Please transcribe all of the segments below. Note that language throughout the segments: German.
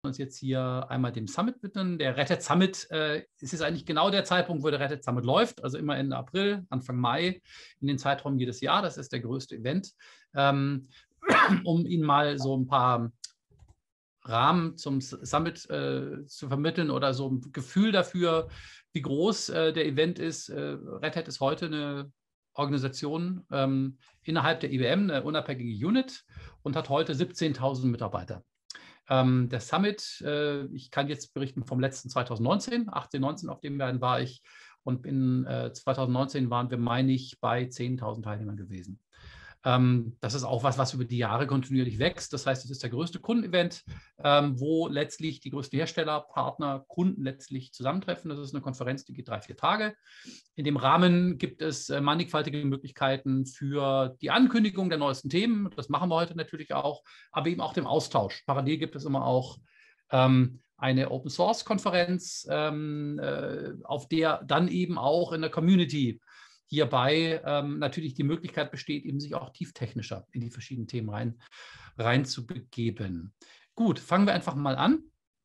uns jetzt hier einmal dem Summit widmen. Der Red Hat Summit ist jetzt eigentlich genau der Zeitpunkt, wo der Red Hat Summit läuft, also immer Ende April, Anfang Mai, in den Zeitraum jedes Jahr. Das ist der größte Event. Um Ihnen mal so ein paar Rahmen zum Summit zu vermitteln oder so ein Gefühl dafür, wie groß der Event ist. Red Hat ist heute eine Organisation innerhalb der IBM, eine unabhängige Unit, und hat heute 17.000 Mitarbeiter. Der Summit, ich kann jetzt berichten vom letzten 2019, 18, 19, auf dem war ich, und in 2019 waren wir, meine ich, bei 10.000 Teilnehmern gewesen. Das ist auch was über die Jahre kontinuierlich wächst. Das heißt, es ist der größte Kundenevent, wo letztlich die größten Hersteller, Partner, Kunden letztlich zusammentreffen. Das ist eine Konferenz, die geht 3-4 Tage. In dem Rahmen gibt es mannigfaltige Möglichkeiten für die Ankündigung der neuesten Themen. Das machen wir heute natürlich auch, aber eben auch dem Austausch. Parallel gibt es immer auch eine Open-Source-Konferenz, auf der dann eben auch in der Community hierbei natürlich die Möglichkeit besteht, eben sich auch tieftechnischer in die verschiedenen Themen rein zu begeben. Gut, fangen wir einfach mal an.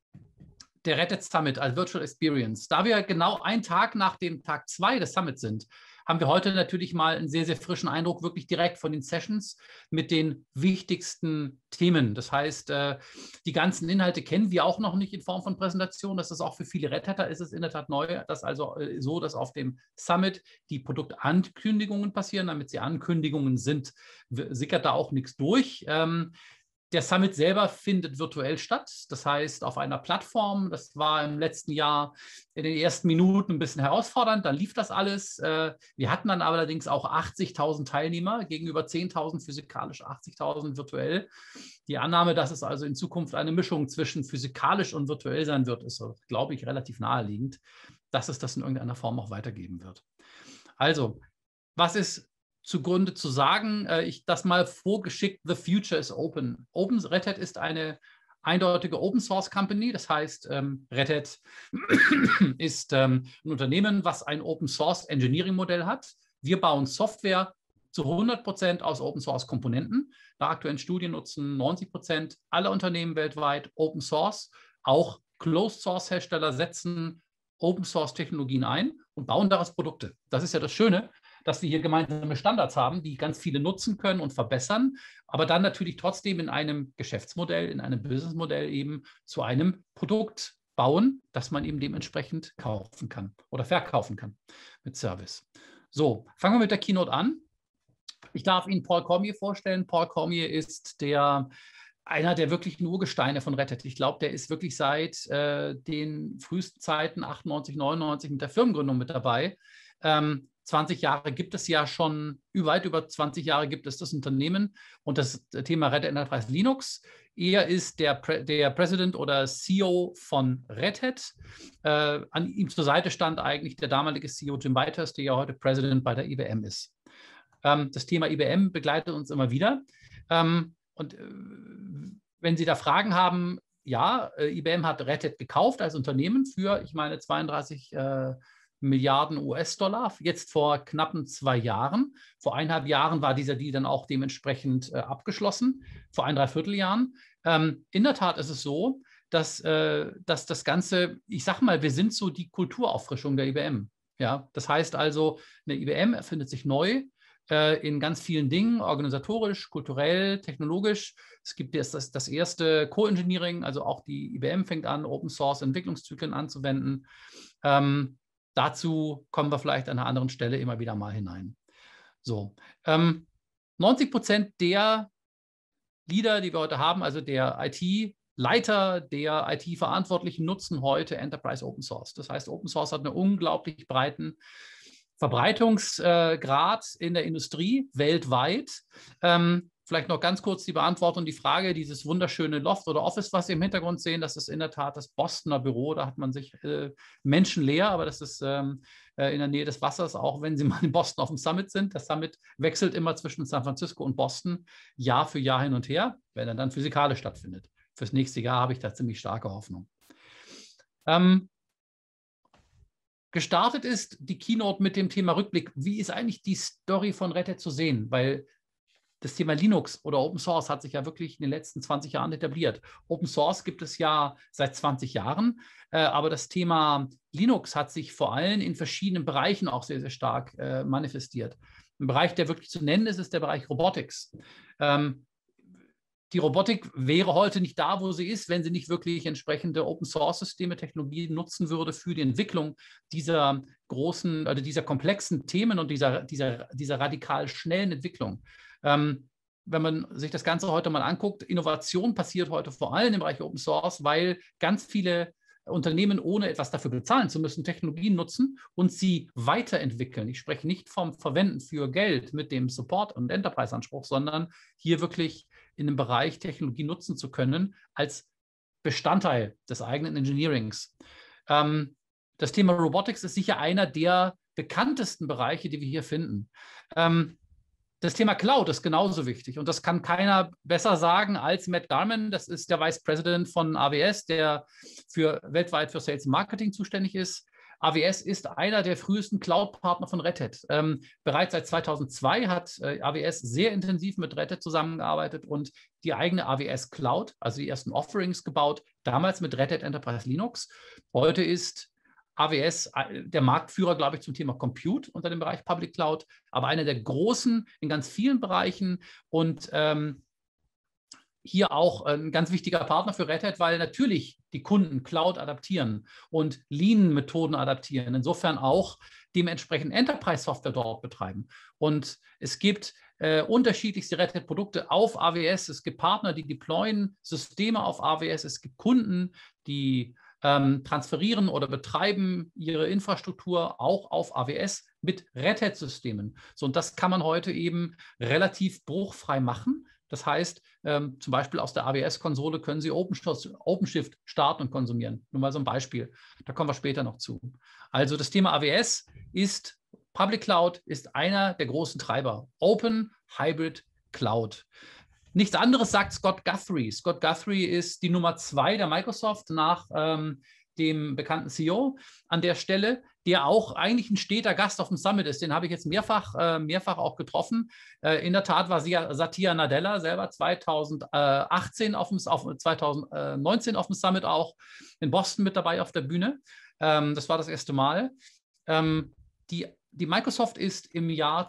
Der Red Hat Summit als Virtual Experience. Da wir genau einen Tag nach dem Tag 2 des Summits sind, haben wir heute natürlich mal einen sehr, sehr frischen Eindruck, wirklich direkt von den Sessions mit den wichtigsten Themen. Das heißt, die ganzen Inhalte kennen wir auch noch nicht in Form von Präsentation. Das ist auch für viele Red Hatter ist es in der Tat neu. Das ist also so, dass auf dem Summit die Produktankündigungen passieren. Damit sie Ankündigungen sind, sickert da auch nichts durch. Der Summit selber findet virtuell statt, das heißt auf einer Plattform. Das war im letzten Jahr in den ersten Minuten ein bisschen herausfordernd, dann lief das alles. Wir hatten dann allerdings auch 80.000 Teilnehmer gegenüber 10.000 physikalisch, 80.000 virtuell. Die Annahme, dass es also in Zukunft eine Mischung zwischen physikalisch und virtuell sein wird, ist, glaube ich, relativ naheliegend, dass es das in irgendeiner Form auch weitergeben wird. Also, was ist zugrunde zu sagen, das mal vorgeschickt, the future is open. Red Hat ist eine eindeutige Open Source Company, das heißt, Red Hat ist ein Unternehmen, was ein Open Source Engineering Modell hat. Wir bauen Software zu 100% aus Open Source Komponenten. Nach aktuellen Studien nutzen 90% aller Unternehmen weltweit Open Source. Auch Closed Source Hersteller setzen Open Source Technologien ein und bauen daraus Produkte. Das ist ja das Schöne, dass wir hier gemeinsame Standards haben, die ganz viele nutzen können und verbessern, aber dann natürlich trotzdem in einem Geschäftsmodell, in einem Businessmodell eben zu einem Produkt bauen, das man eben dementsprechend kaufen kann oder verkaufen kann mit Service. So, fangen wir mit der Keynote an. Ich darf Ihnen Paul Cormier vorstellen. Paul Cormier ist einer der wirklichen Urgesteine von Red Hat. Ich glaube, der ist wirklich seit den frühesten Zeiten, 98, 99, mit der Firmengründung mit dabei. 20 Jahre gibt es ja schon, weit über 20 Jahre gibt es das Unternehmen und das Thema Red Hat Enterprise Linux. Er ist der President oder CEO von Red Hat. An ihm zur Seite stand eigentlich der damalige CEO Jim Whitehurst, der ja heute President bei der IBM ist. Das Thema IBM begleitet uns immer wieder. Und wenn Sie da Fragen haben, ja, IBM hat Red Hat gekauft als Unternehmen für, ich meine, 32 Milliarden US-Dollar, jetzt vor knappen 2 Jahren. Vor 1,5 Jahren war dieser Deal dann auch dementsprechend abgeschlossen, vor 1 Dreivierteljahren. In der Tat ist es so, dass das Ganze, ich sag mal, wir sind so die Kulturauffrischung der IBM. Ja? Das heißt also, eine IBM erfindet sich neu in ganz vielen Dingen, organisatorisch, kulturell, technologisch. Es gibt jetzt das erste Co-Engineering, also auch die IBM fängt an, Open-Source-Entwicklungszyklen anzuwenden. Dazu kommen wir vielleicht an einer anderen Stelle immer wieder mal hinein. So, 90% der Leader, die wir heute haben, also der IT-Leiter, der IT-Verantwortlichen, nutzen heute Enterprise Open Source. Das heißt, Open Source hat einen unglaublich breiten Verbreitungsgrad in der Industrie weltweit. Vielleicht noch ganz kurz die Beantwortung, die Frage, dieses wunderschöne Loft oder Office, was Sie im Hintergrund sehen, das ist in der Tat das Bostoner Büro. Da hat man sich menschenleer, aber das ist in der Nähe des Wassers, auch wenn Sie mal in Boston auf dem Summit sind. Das Summit wechselt immer zwischen San Francisco und Boston Jahr für Jahr hin und her, wenn er dann physikalisch stattfindet. Fürs nächste Jahr habe ich da ziemlich starke Hoffnung. Gestartet ist die Keynote mit dem Thema Rückblick. Wie ist eigentlich die Story von Red Hat zu sehen? Weil das Thema Linux oder Open Source hat sich ja wirklich in den letzten 20 Jahren etabliert. Open Source gibt es ja seit 20 Jahren, aber das Thema Linux hat sich vor allem in verschiedenen Bereichen auch sehr, sehr stark manifestiert. Ein Bereich, der wirklich zu nennen ist, ist der Bereich Robotics. Die Robotik wäre heute nicht da, wo sie ist, wenn sie nicht wirklich entsprechende Open-Source-Systeme, Technologien nutzen würde für die Entwicklung dieser großen, also dieser komplexen Themen und dieser radikal schnellen Entwicklung. Wenn man sich das Ganze heute mal anguckt, Innovation passiert heute vor allem im Bereich Open Source, weil ganz viele Unternehmen, ohne etwas dafür bezahlen zu müssen, Technologien nutzen und sie weiterentwickeln. Ich spreche nicht vom Verwenden für Geld mit dem Support- und Enterprise-Anspruch, sondern hier wirklich in dem Bereich Technologie nutzen zu können als Bestandteil des eigenen Engineerings. Das Thema Robotics ist sicher einer der bekanntesten Bereiche, die wir hier finden. Das Thema Cloud ist genauso wichtig und das kann keiner besser sagen als Matt Garman. Das ist der Vice President von AWS, der weltweit für Sales und Marketing zuständig ist. AWS ist einer der frühesten Cloud-Partner von Red Hat. Bereits seit 2002 hat AWS sehr intensiv mit Red Hat zusammengearbeitet und die eigene AWS Cloud, also die ersten Offerings gebaut, damals mit Red Hat Enterprise Linux. Heute ist AWS der Marktführer, glaube ich, zum Thema Compute unter dem Bereich Public Cloud, aber einer der großen in ganz vielen Bereichen und hier auch ein ganz wichtiger Partner für Red Hat, weil natürlich die Kunden Cloud adaptieren und Lean-Methoden adaptieren, insofern auch dementsprechend Enterprise-Software dort betreiben. Und es gibt unterschiedlichste Red Hat-Produkte auf AWS, es gibt Partner, die deployen Systeme auf AWS, es gibt Kunden, die transferieren oder betreiben ihre Infrastruktur auch auf AWS mit Red Hat-Systemen. So, und das kann man heute eben relativ bruchfrei machen. Das heißt, zum Beispiel aus der AWS-Konsole können Sie OpenShift starten und konsumieren. Nur mal so ein Beispiel. Da kommen wir später noch zu. Also das Thema AWS ist, Public Cloud ist einer der großen Treiber. Open Hybrid Cloud. Nichts anderes sagt Scott Guthrie. Scott Guthrie ist die Nummer 2 der Microsoft nach dem bekannten CEO an der Stelle, der auch eigentlich ein steter Gast auf dem Summit ist. Den habe ich jetzt mehrfach auch getroffen. In der Tat war Satya Nadella selber 2019 auf dem Summit auch in Boston mit dabei auf der Bühne. Das war das erste Mal. Die Microsoft ist im Jahr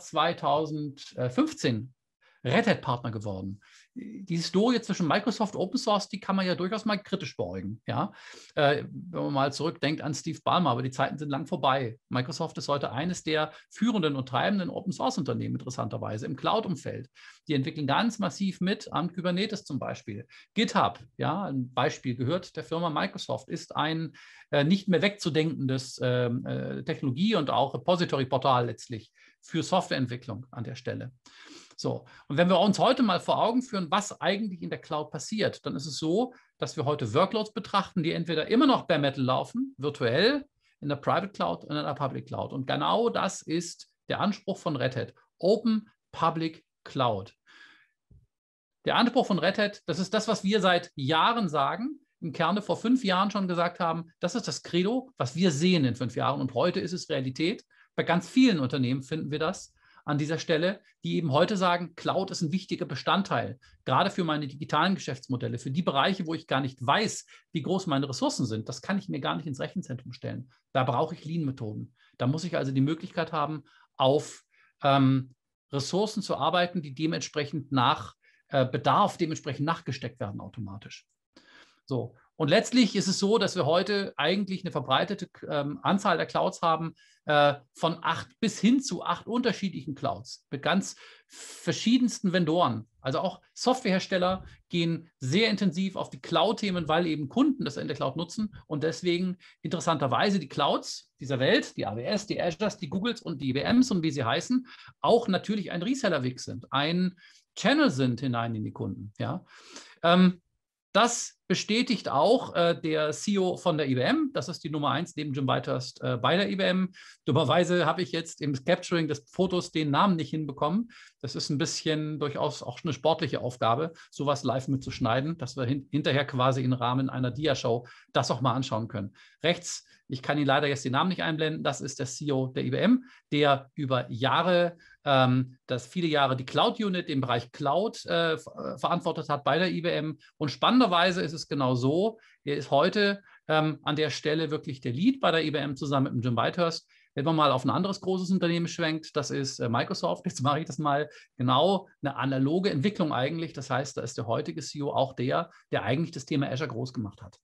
2015 Red Hat-Partner geworden. Die Historie zwischen Microsoft und Open Source, die kann man ja durchaus mal kritisch beäugen. Ja? Wenn man mal zurückdenkt an Steve Ballmer, aber die Zeiten sind lang vorbei. Microsoft ist heute eines der führenden und treibenden Open Source Unternehmen, interessanterweise, im Cloud-Umfeld. Die entwickeln ganz massiv mit an Kubernetes zum Beispiel. GitHub, ja, ein Beispiel, gehört der Firma Microsoft, ist ein nicht mehr wegzudenkendes Technologie- und auch Repository-Portal letztlich für Softwareentwicklung an der Stelle. So, und wenn wir uns heute mal vor Augen führen, was eigentlich in der Cloud passiert, dann ist es so, dass wir heute Workloads betrachten, die entweder immer noch bare metal laufen, virtuell, in der Private Cloud und in der Public Cloud. Und genau das ist der Anspruch von Red Hat. Open Public Cloud. Der Anspruch von Red Hat, das ist das, was wir seit Jahren sagen, im Kerne vor 5 Jahren schon gesagt haben, das ist das Credo, was wir sehen in 5 Jahren. Und heute ist es Realität. Bei ganz vielen Unternehmen finden wir das an dieser Stelle, die eben heute sagen, Cloud ist ein wichtiger Bestandteil, gerade für meine digitalen Geschäftsmodelle, für die Bereiche, wo ich gar nicht weiß, wie groß meine Ressourcen sind. Das kann ich mir gar nicht ins Rechenzentrum stellen. Da brauche ich Lean-Methoden. Da muss ich also die Möglichkeit haben, auf Ressourcen zu arbeiten, die dementsprechend nach Bedarf dementsprechend nachgesteckt werden automatisch. So. Und letztlich ist es so, dass wir heute eigentlich eine verbreitete Anzahl der Clouds haben, von 8 bis hin zu 8 unterschiedlichen Clouds mit ganz verschiedensten Vendoren. Also auch Softwarehersteller gehen sehr intensiv auf die Cloud-Themen, weil eben Kunden das in der Cloud nutzen und deswegen interessanterweise die Clouds dieser Welt, die AWS, die Azures, die Googles und die IBMs und wie sie heißen, auch natürlich ein Resellerweg sind, ein Channel sind hinein in die Kunden. Ja. Das bestätigt auch der CEO von der IBM. Das ist die Nummer 1 neben Jim Whitehurst bei der IBM. Dummerweise habe ich jetzt im Capturing des Fotos den Namen nicht hinbekommen. Das ist ein bisschen durchaus auch eine sportliche Aufgabe, sowas live mitzuschneiden, dass wir hinterher quasi im Rahmen einer Dia-Show das auch mal anschauen können. Rechts, ich kann Ihnen leider jetzt den Namen nicht einblenden, das ist der CEO der IBM, der über Jahre das viele Jahre die Cloud Unit, den Bereich Cloud verantwortet hat bei der IBM. Und spannenderweise ist es genau so, er ist heute an der Stelle wirklich der Lead bei der IBM zusammen mit Jim Whitehurst. Wenn man mal auf ein anderes großes Unternehmen schwenkt, das ist Microsoft, jetzt mache ich das mal, genau eine analoge Entwicklung eigentlich. Das heißt, da ist der heutige CEO auch der eigentlich das Thema Azure groß gemacht hat.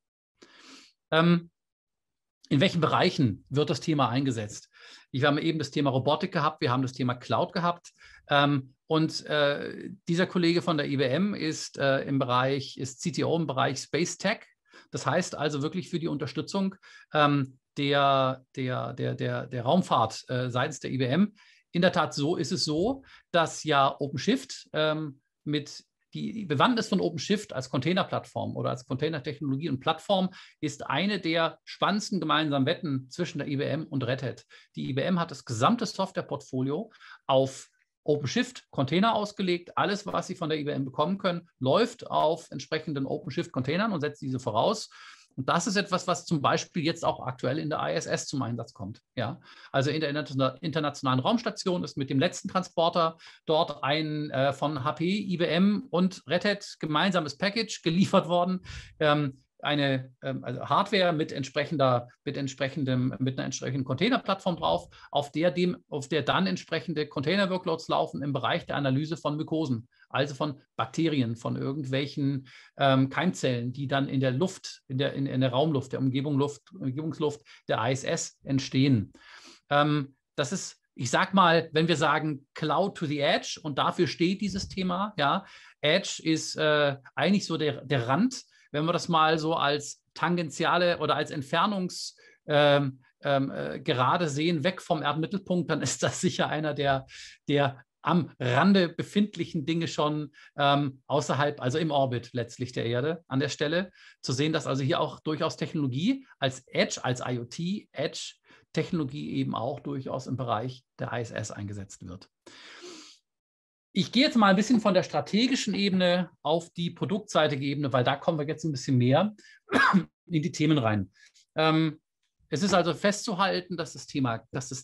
In welchen Bereichen wird das Thema eingesetzt? Wir haben eben das Thema Robotik gehabt, wir haben das Thema Cloud gehabt. Dieser Kollege von der IBM ist CTO im Bereich Space Tech. Das heißt also wirklich für die Unterstützung der Raumfahrt seitens der IBM. In der Tat ist es so, dass ja OpenShift mit die Bewandtnis von OpenShift als Containerplattform oder als Containertechnologie und Plattform ist eine der spannendsten gemeinsamen Wetten zwischen der IBM und Red Hat. Die IBM hat das gesamte Softwareportfolio auf OpenShift Container ausgelegt. Alles, was Sie von der IBM bekommen können, läuft auf entsprechenden OpenShift Containern und setzt diese voraus. Und das ist etwas, was zum Beispiel jetzt auch aktuell in der ISS zum Einsatz kommt. Ja? Also in der Internationalen Raumstation ist mit dem letzten Transporter dort ein von HP, IBM und Red Hat gemeinsames Package geliefert worden. Also Hardware mit einer entsprechenden Containerplattform drauf, auf der dann entsprechende Container-Workloads laufen im Bereich der Analyse von Mykosen, also von Bakterien, von irgendwelchen Keimzellen, die dann in der Luft, in der Raumluft, der Umgebungsluft der ISS entstehen. Das ist, ich sag mal, wenn wir sagen Cloud to the Edge, und dafür steht dieses Thema, ja, Edge ist eigentlich so der Rand. Wenn wir das mal so als tangentiale oder als Entfernungsgerade sehen, weg vom Erdmittelpunkt, dann ist das sicher einer der am Rande befindlichen Dinge schon außerhalb, also im Orbit letztlich der Erde an der Stelle. Zu sehen, dass also hier auch durchaus Technologie als Edge, als IoT, Edge-Technologie eben auch durchaus im Bereich der ISS eingesetzt wird. Ich gehe jetzt mal ein bisschen von der strategischen Ebene auf die produktseitige Ebene, weil da kommen wir jetzt ein bisschen mehr in die Themen rein. Es ist also festzuhalten, dass das Thema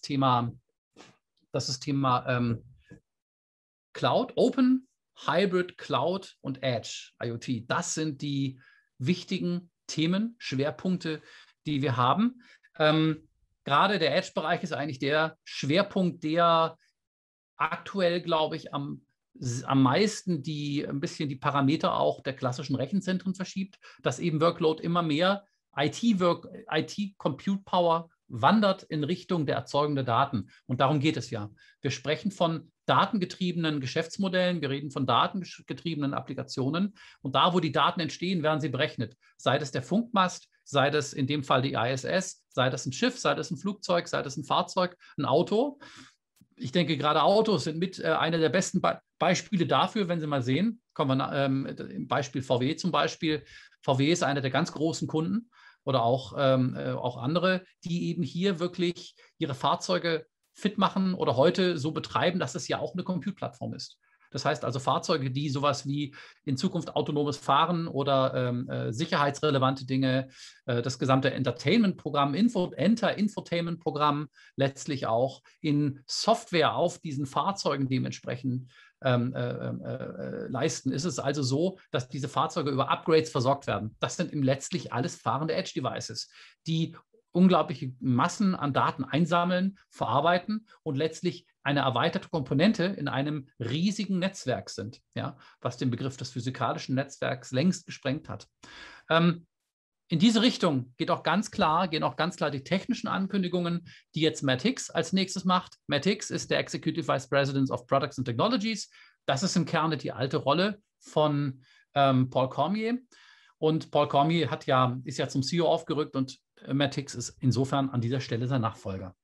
Cloud, Open, Hybrid, Cloud und Edge, IoT, das sind die wichtigen Themen, Schwerpunkte, die wir haben. Gerade der Edge-Bereich ist eigentlich der Schwerpunkt, der aktuell, glaube ich, am meisten ein bisschen die Parameter auch der klassischen Rechenzentren verschiebt, dass eben Workload immer mehr IT-Compute Power wandert in Richtung der Erzeugung der Daten. Und darum geht es ja. Wir sprechen von datengetriebenen Geschäftsmodellen, wir reden von datengetriebenen Applikationen. Und da, wo die Daten entstehen, werden sie berechnet. Sei das der Funkmast, sei das in dem Fall die ISS, sei das ein Schiff, sei das ein Flugzeug, sei das ein Fahrzeug, ein Auto. Ich denke, gerade Autos sind mit einer der besten Beispiele dafür, wenn Sie mal sehen, kommen wir im Beispiel VW zum Beispiel. VW ist einer der ganz großen Kunden oder auch andere, die eben hier wirklich ihre Fahrzeuge fit machen oder heute so betreiben, dass es ja auch eine Compute-Plattform ist. Das heißt also Fahrzeuge, die sowas wie in Zukunft autonomes Fahren oder sicherheitsrelevante Dinge, das gesamte Entertainment-Programm, Infotainment-Programm letztlich auch in Software auf diesen Fahrzeugen dementsprechend leisten. Ist es also so, dass diese Fahrzeuge über Upgrades versorgt werden. Das sind letztlich alles fahrende Edge-Devices, die unglaubliche Massen an Daten einsammeln, verarbeiten und letztlich eine erweiterte Komponente in einem riesigen Netzwerk sind, ja, was den Begriff des physikalischen Netzwerks längst gesprengt hat. In diese Richtung gehen auch ganz klar die technischen Ankündigungen, die jetzt Matt Hicks als nächstes macht. Matt Hicks ist der Executive Vice President of Products and Technologies. Das ist im Kern die alte Rolle von Paul Cormier. Und Paul Cormier ist ja zum CEO aufgerückt und Matt Hicks ist insofern an dieser Stelle sein Nachfolger.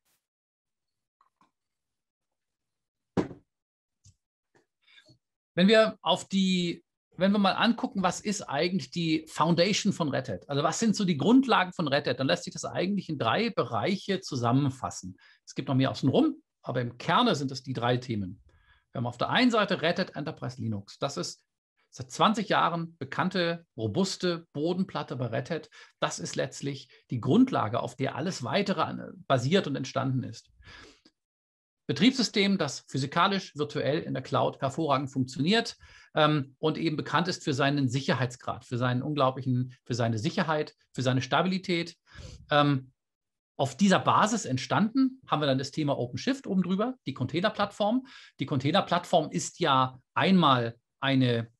Wenn wir mal angucken, was ist eigentlich die Foundation von Red Hat? Also was sind so die Grundlagen von Red Hat? Dann lässt sich das eigentlich in 3 Bereiche zusammenfassen. Es gibt noch mehr außenrum, aber im Kern sind es die 3 Themen. Wir haben auf der einen Seite Red Hat Enterprise Linux. Das ist seit 20 Jahren bekannte, robuste Bodenplatte bei Red Hat. Das ist letztlich die Grundlage, auf der alles Weitere basiert und entstanden ist. Betriebssystem, das physikalisch, virtuell in der Cloud hervorragend funktioniert und eben bekannt ist für seinen Sicherheitsgrad, für seine Sicherheit, für seine Stabilität. Auf dieser Basis entstanden, haben wir dann das Thema OpenShift oben drüber, die Containerplattform. Die Containerplattform ist ja einmal eine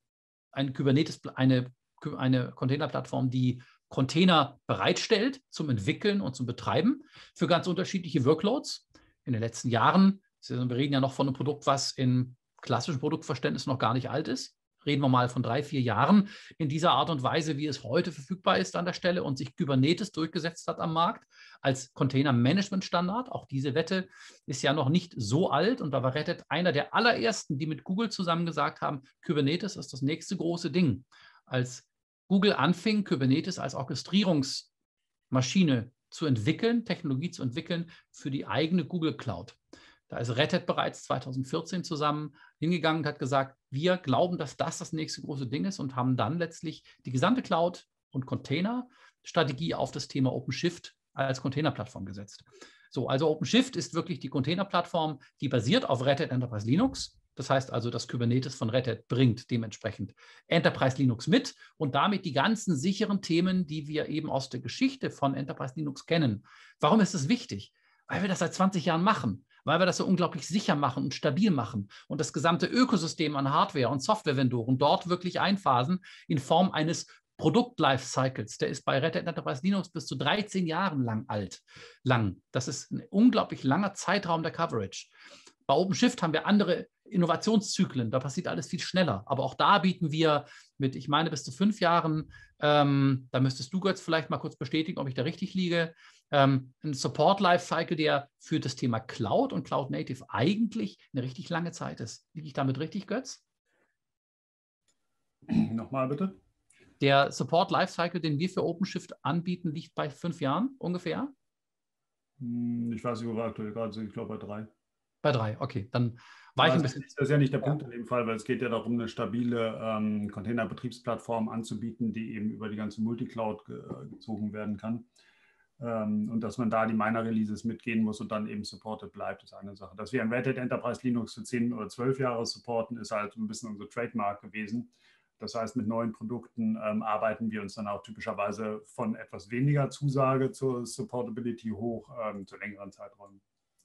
Containerplattform, die Container bereitstellt zum Entwickeln und zum Betreiben für ganz unterschiedliche Workloads. In den letzten Jahren, wir reden ja noch von einem Produkt, was im klassischen Produktverständnis noch gar nicht alt ist, reden wir mal von 3, 4 Jahren in dieser Art und Weise, wie es heute verfügbar ist an der Stelle und sich Kubernetes durchgesetzt hat am Markt als Container-Management-Standard. Auch diese Wette ist ja noch nicht so alt und da war Red Hat einer der allerersten, die mit Google zusammen gesagt haben, Kubernetes ist das nächste große Ding. Als Google anfing, Kubernetes als Orchestrierungsmaschine zu entwickeln, Technologie zu entwickeln für die eigene Google Cloud. Da ist Red Hat bereits 2014 zusammen hingegangen und hat gesagt, wir glauben, dass das nächste große Ding ist und haben dann letztlich die gesamte Cloud- und Container-Strategie auf das Thema OpenShift als Containerplattform gesetzt. So, also OpenShift ist wirklich die Containerplattform, die basiert auf Red Hat Enterprise Linux. Das heißt also, das Kubernetes von Red Hat bringt dementsprechend Enterprise Linux mit und damit die ganzen sicheren Themen, die wir eben aus der Geschichte von Enterprise Linux kennen. Warum ist es wichtig? Weil wir das seit 20 Jahren machen, weil wir das so unglaublich sicher machen und stabil machen und das gesamte Ökosystem an Hardware- und Software-Vendoren dort wirklich einphasen in Form eines Produkt-Lifecycles. Der ist bei Red Hat Enterprise Linux bis zu 13 Jahren lang. Das ist ein unglaublich langer Zeitraum der Coverage. Bei OpenShift haben wir andere Innovationszyklen, da passiert alles viel schneller. Aber auch da bieten wir mit, ich meine, bis zu 5 Jahren, da müsstest du, Götz, vielleicht mal kurz bestätigen, ob ich da richtig liege, ein Support-Lifecycle, der für das Thema Cloud und Cloud Native eigentlich eine richtig lange Zeit ist. Liege ich damit richtig, Götz? Nochmal bitte. Der Support-Lifecycle, den wir für OpenShift anbieten, liegt bei 5 Jahren ungefähr? Ich weiß nicht, wo wir aktuell gerade sind. Ich glaube bei 3. Bei 3, okay. Dann war ich ein bisschen. Das ist ja nicht der Punkt in dem Fall, weil es geht ja darum, eine stabile Container-Betriebsplattform anzubieten, die eben über die ganze Multicloud gezogen werden kann. Und dass man da die Miner-Releases mitgehen muss und dann eben supported bleibt, ist eine Sache. Dass wir ein Red Hat Enterprise Linux für 10 oder 12 Jahre supporten, ist halt ein bisschen unser Trademark gewesen. Das heißt, mit neuen Produkten arbeiten wir uns dann auch typischerweise von etwas weniger Zusage zur Supportability hoch zu längeren Zeiträumen.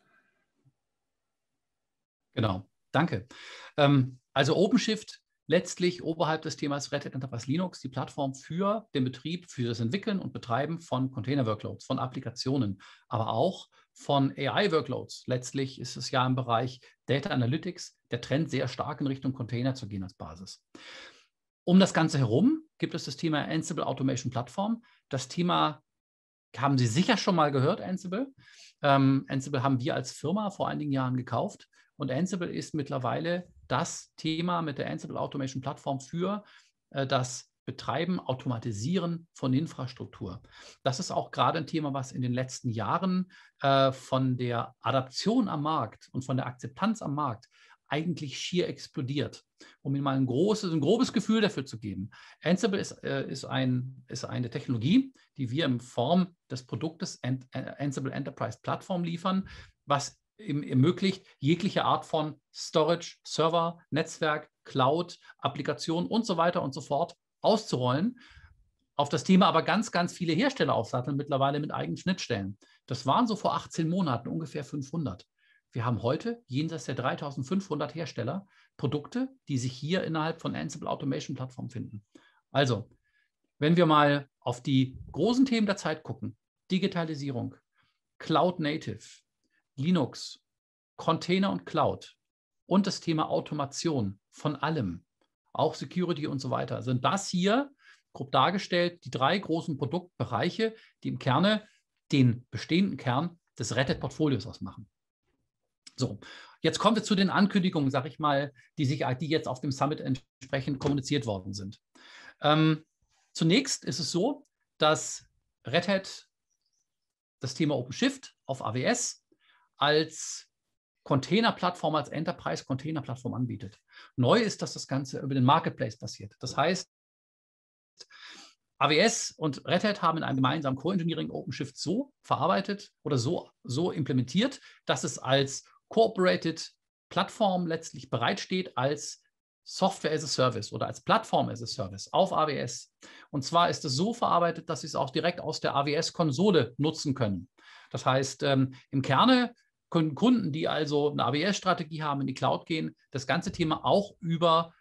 Genau, danke. Also OpenShift letztlich oberhalb des Themas Red Hat Enterprise Linux die Plattform für den Betrieb, für das Entwickeln und Betreiben von Container-Workloads, von Applikationen, aber auch von AI-Workloads. Letztlich ist es ja im Bereich Data Analytics der Trend sehr stark in Richtung Container zu gehen als Basis. Um das Ganze herum gibt es das Thema Ansible Automation Plattform. Das Thema haben Sie sicher schon mal gehört, Ansible. Ansible haben wir als Firma vor einigen Jahren gekauft und Ansible ist mittlerweile das Thema mit der Ansible Automation Plattform für das Betreiben, Automatisieren von Infrastruktur. Das ist auch gerade ein Thema, was in den letzten Jahren von der Adaption am Markt und von der Akzeptanz am Markt eigentlich schier explodiert. Um Ihnen mal ein grobes Gefühl dafür zu geben. Ansible ist eine Technologie, die wir in Form des Produktes Ansible Enterprise Plattform liefern, was ermöglicht, jegliche Art von Storage, Server, Netzwerk, Cloud, Applikation und so weiter und so fort auszurollen. Auf das Thema aber ganz, ganz viele Hersteller aufsatteln, mittlerweile mit eigenen Schnittstellen. Das waren so vor 18 Monaten ungefähr 500. Wir haben heute jenseits der 3500 Hersteller Produkte, die sich hier innerhalb von Ansible Automation Plattform finden. Also, wenn wir mal auf die großen Themen der Zeit gucken, Digitalisierung, Cloud Native, Linux, Container und Cloud und das Thema Automation von allem, auch Security und so weiter, sind das hier grob dargestellt die 3 großen Produktbereiche, die im Kerne den bestehenden Kern des Red Hat-Portfolios ausmachen. So, jetzt kommen wir zu den Ankündigungen, sage ich mal, die jetzt auf dem Summit entsprechend kommuniziert worden sind. Zunächst ist es so, dass Red Hat das Thema OpenShift auf AWS als Containerplattform, als Enterprise-Container-Plattform anbietet. Neu ist, dass das Ganze über den Marketplace passiert. Das heißt, AWS und Red Hat haben in einem gemeinsamen Co-Engineering OpenShift so verarbeitet oder so implementiert, dass es als Cooperated Plattform letztlich bereitsteht als Software as a Service oder als Plattform as a Service auf AWS. Und zwar ist es so verarbeitet, dass Sie es auch direkt aus der AWS-Konsole nutzen können. Das heißt, im Kerne können Kunden, die also eine AWS-Strategie haben, in die Cloud gehen, das ganze Thema auch über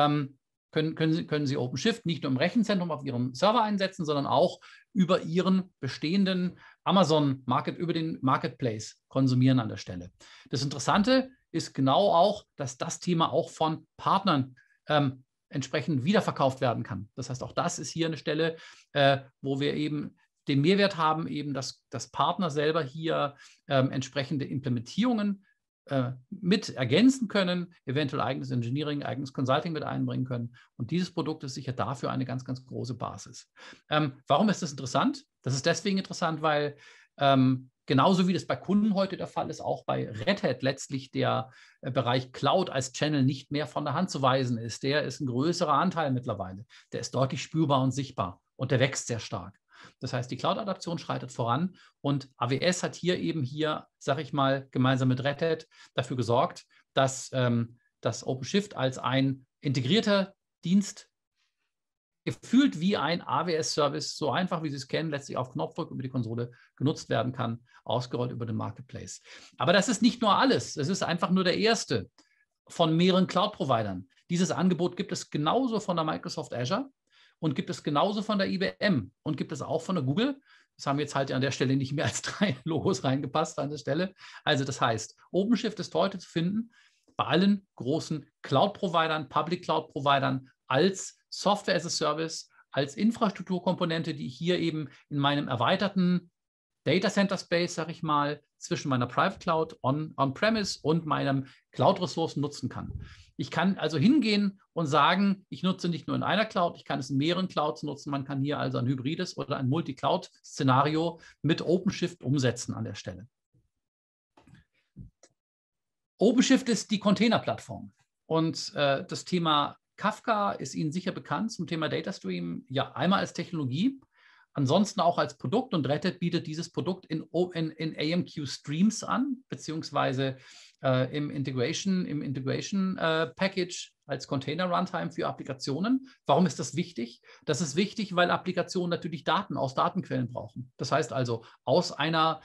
können Sie OpenShift nicht nur im Rechenzentrum auf Ihrem Server einsetzen, sondern auch über Ihren bestehenden über den Marketplace konsumieren an der Stelle. Das Interessante ist genau auch, dass das Thema auch von Partnern entsprechend wiederverkauft werden kann. Das heißt, auch das ist hier eine Stelle, wo wir eben den Mehrwert haben, eben, dass Partner selber hier entsprechende Implementierungen mit ergänzen können, eventuell eigenes Engineering, eigenes Consulting mit einbringen können. Und dieses Produkt ist sicher dafür eine ganz, ganz große Basis. Warum ist das interessant? Das ist deswegen interessant, weil genauso wie das bei Kunden heute der Fall ist, auch bei Red Hat letztlich der Bereich Cloud als Channel nicht mehr von der Hand zu weisen ist. Der ist ein größerer Anteil mittlerweile. Der ist deutlich spürbar und sichtbar und der wächst sehr stark. Das heißt, die Cloud-Adaption schreitet voran und AWS hat sage ich mal, gemeinsam mit Red Hat dafür gesorgt, dass das OpenShift als ein integrierter Dienst gefühlt wie ein AWS-Service, so einfach wie Sie es kennen, letztlich auf Knopfdruck über die Konsole genutzt werden kann, ausgerollt über den Marketplace. Aber das ist nicht nur alles. Es ist einfach nur der erste von mehreren Cloud-Providern. Dieses Angebot gibt es genauso von der Microsoft Azure und gibt es genauso von der IBM und gibt es auch von der Google. Das haben jetzt halt an der Stelle nicht mehr als 3 Logos reingepasst an der Stelle. Also das heißt, OpenShift ist heute zu finden bei allen großen Cloud-Providern, Public Cloud-Providern als Software as a Service, als Infrastrukturkomponente, die ich hier eben in meinem erweiterten Data Center Space, sage ich mal, zwischen meiner Private Cloud on-premise und meinem Cloud-Ressourcen nutzen kann. Ich kann also hingehen und sagen, ich nutze nicht nur in einer Cloud, ich kann es in mehreren Clouds nutzen. Man kann hier also ein hybrides oder ein Multi-Cloud-Szenario mit OpenShift umsetzen an der Stelle. OpenShift ist die Containerplattform und das Thema Kafka ist Ihnen sicher bekannt zum Thema Data Stream, ja einmal als Technologie, ansonsten auch als Produkt und Red Hat bietet dieses Produkt in AMQ Streams an, beziehungsweise im Integration Package als Container Runtime für Applikationen. Warum ist das wichtig? Das ist wichtig, weil Applikationen natürlich Daten aus Datenquellen brauchen. Das heißt also aus einer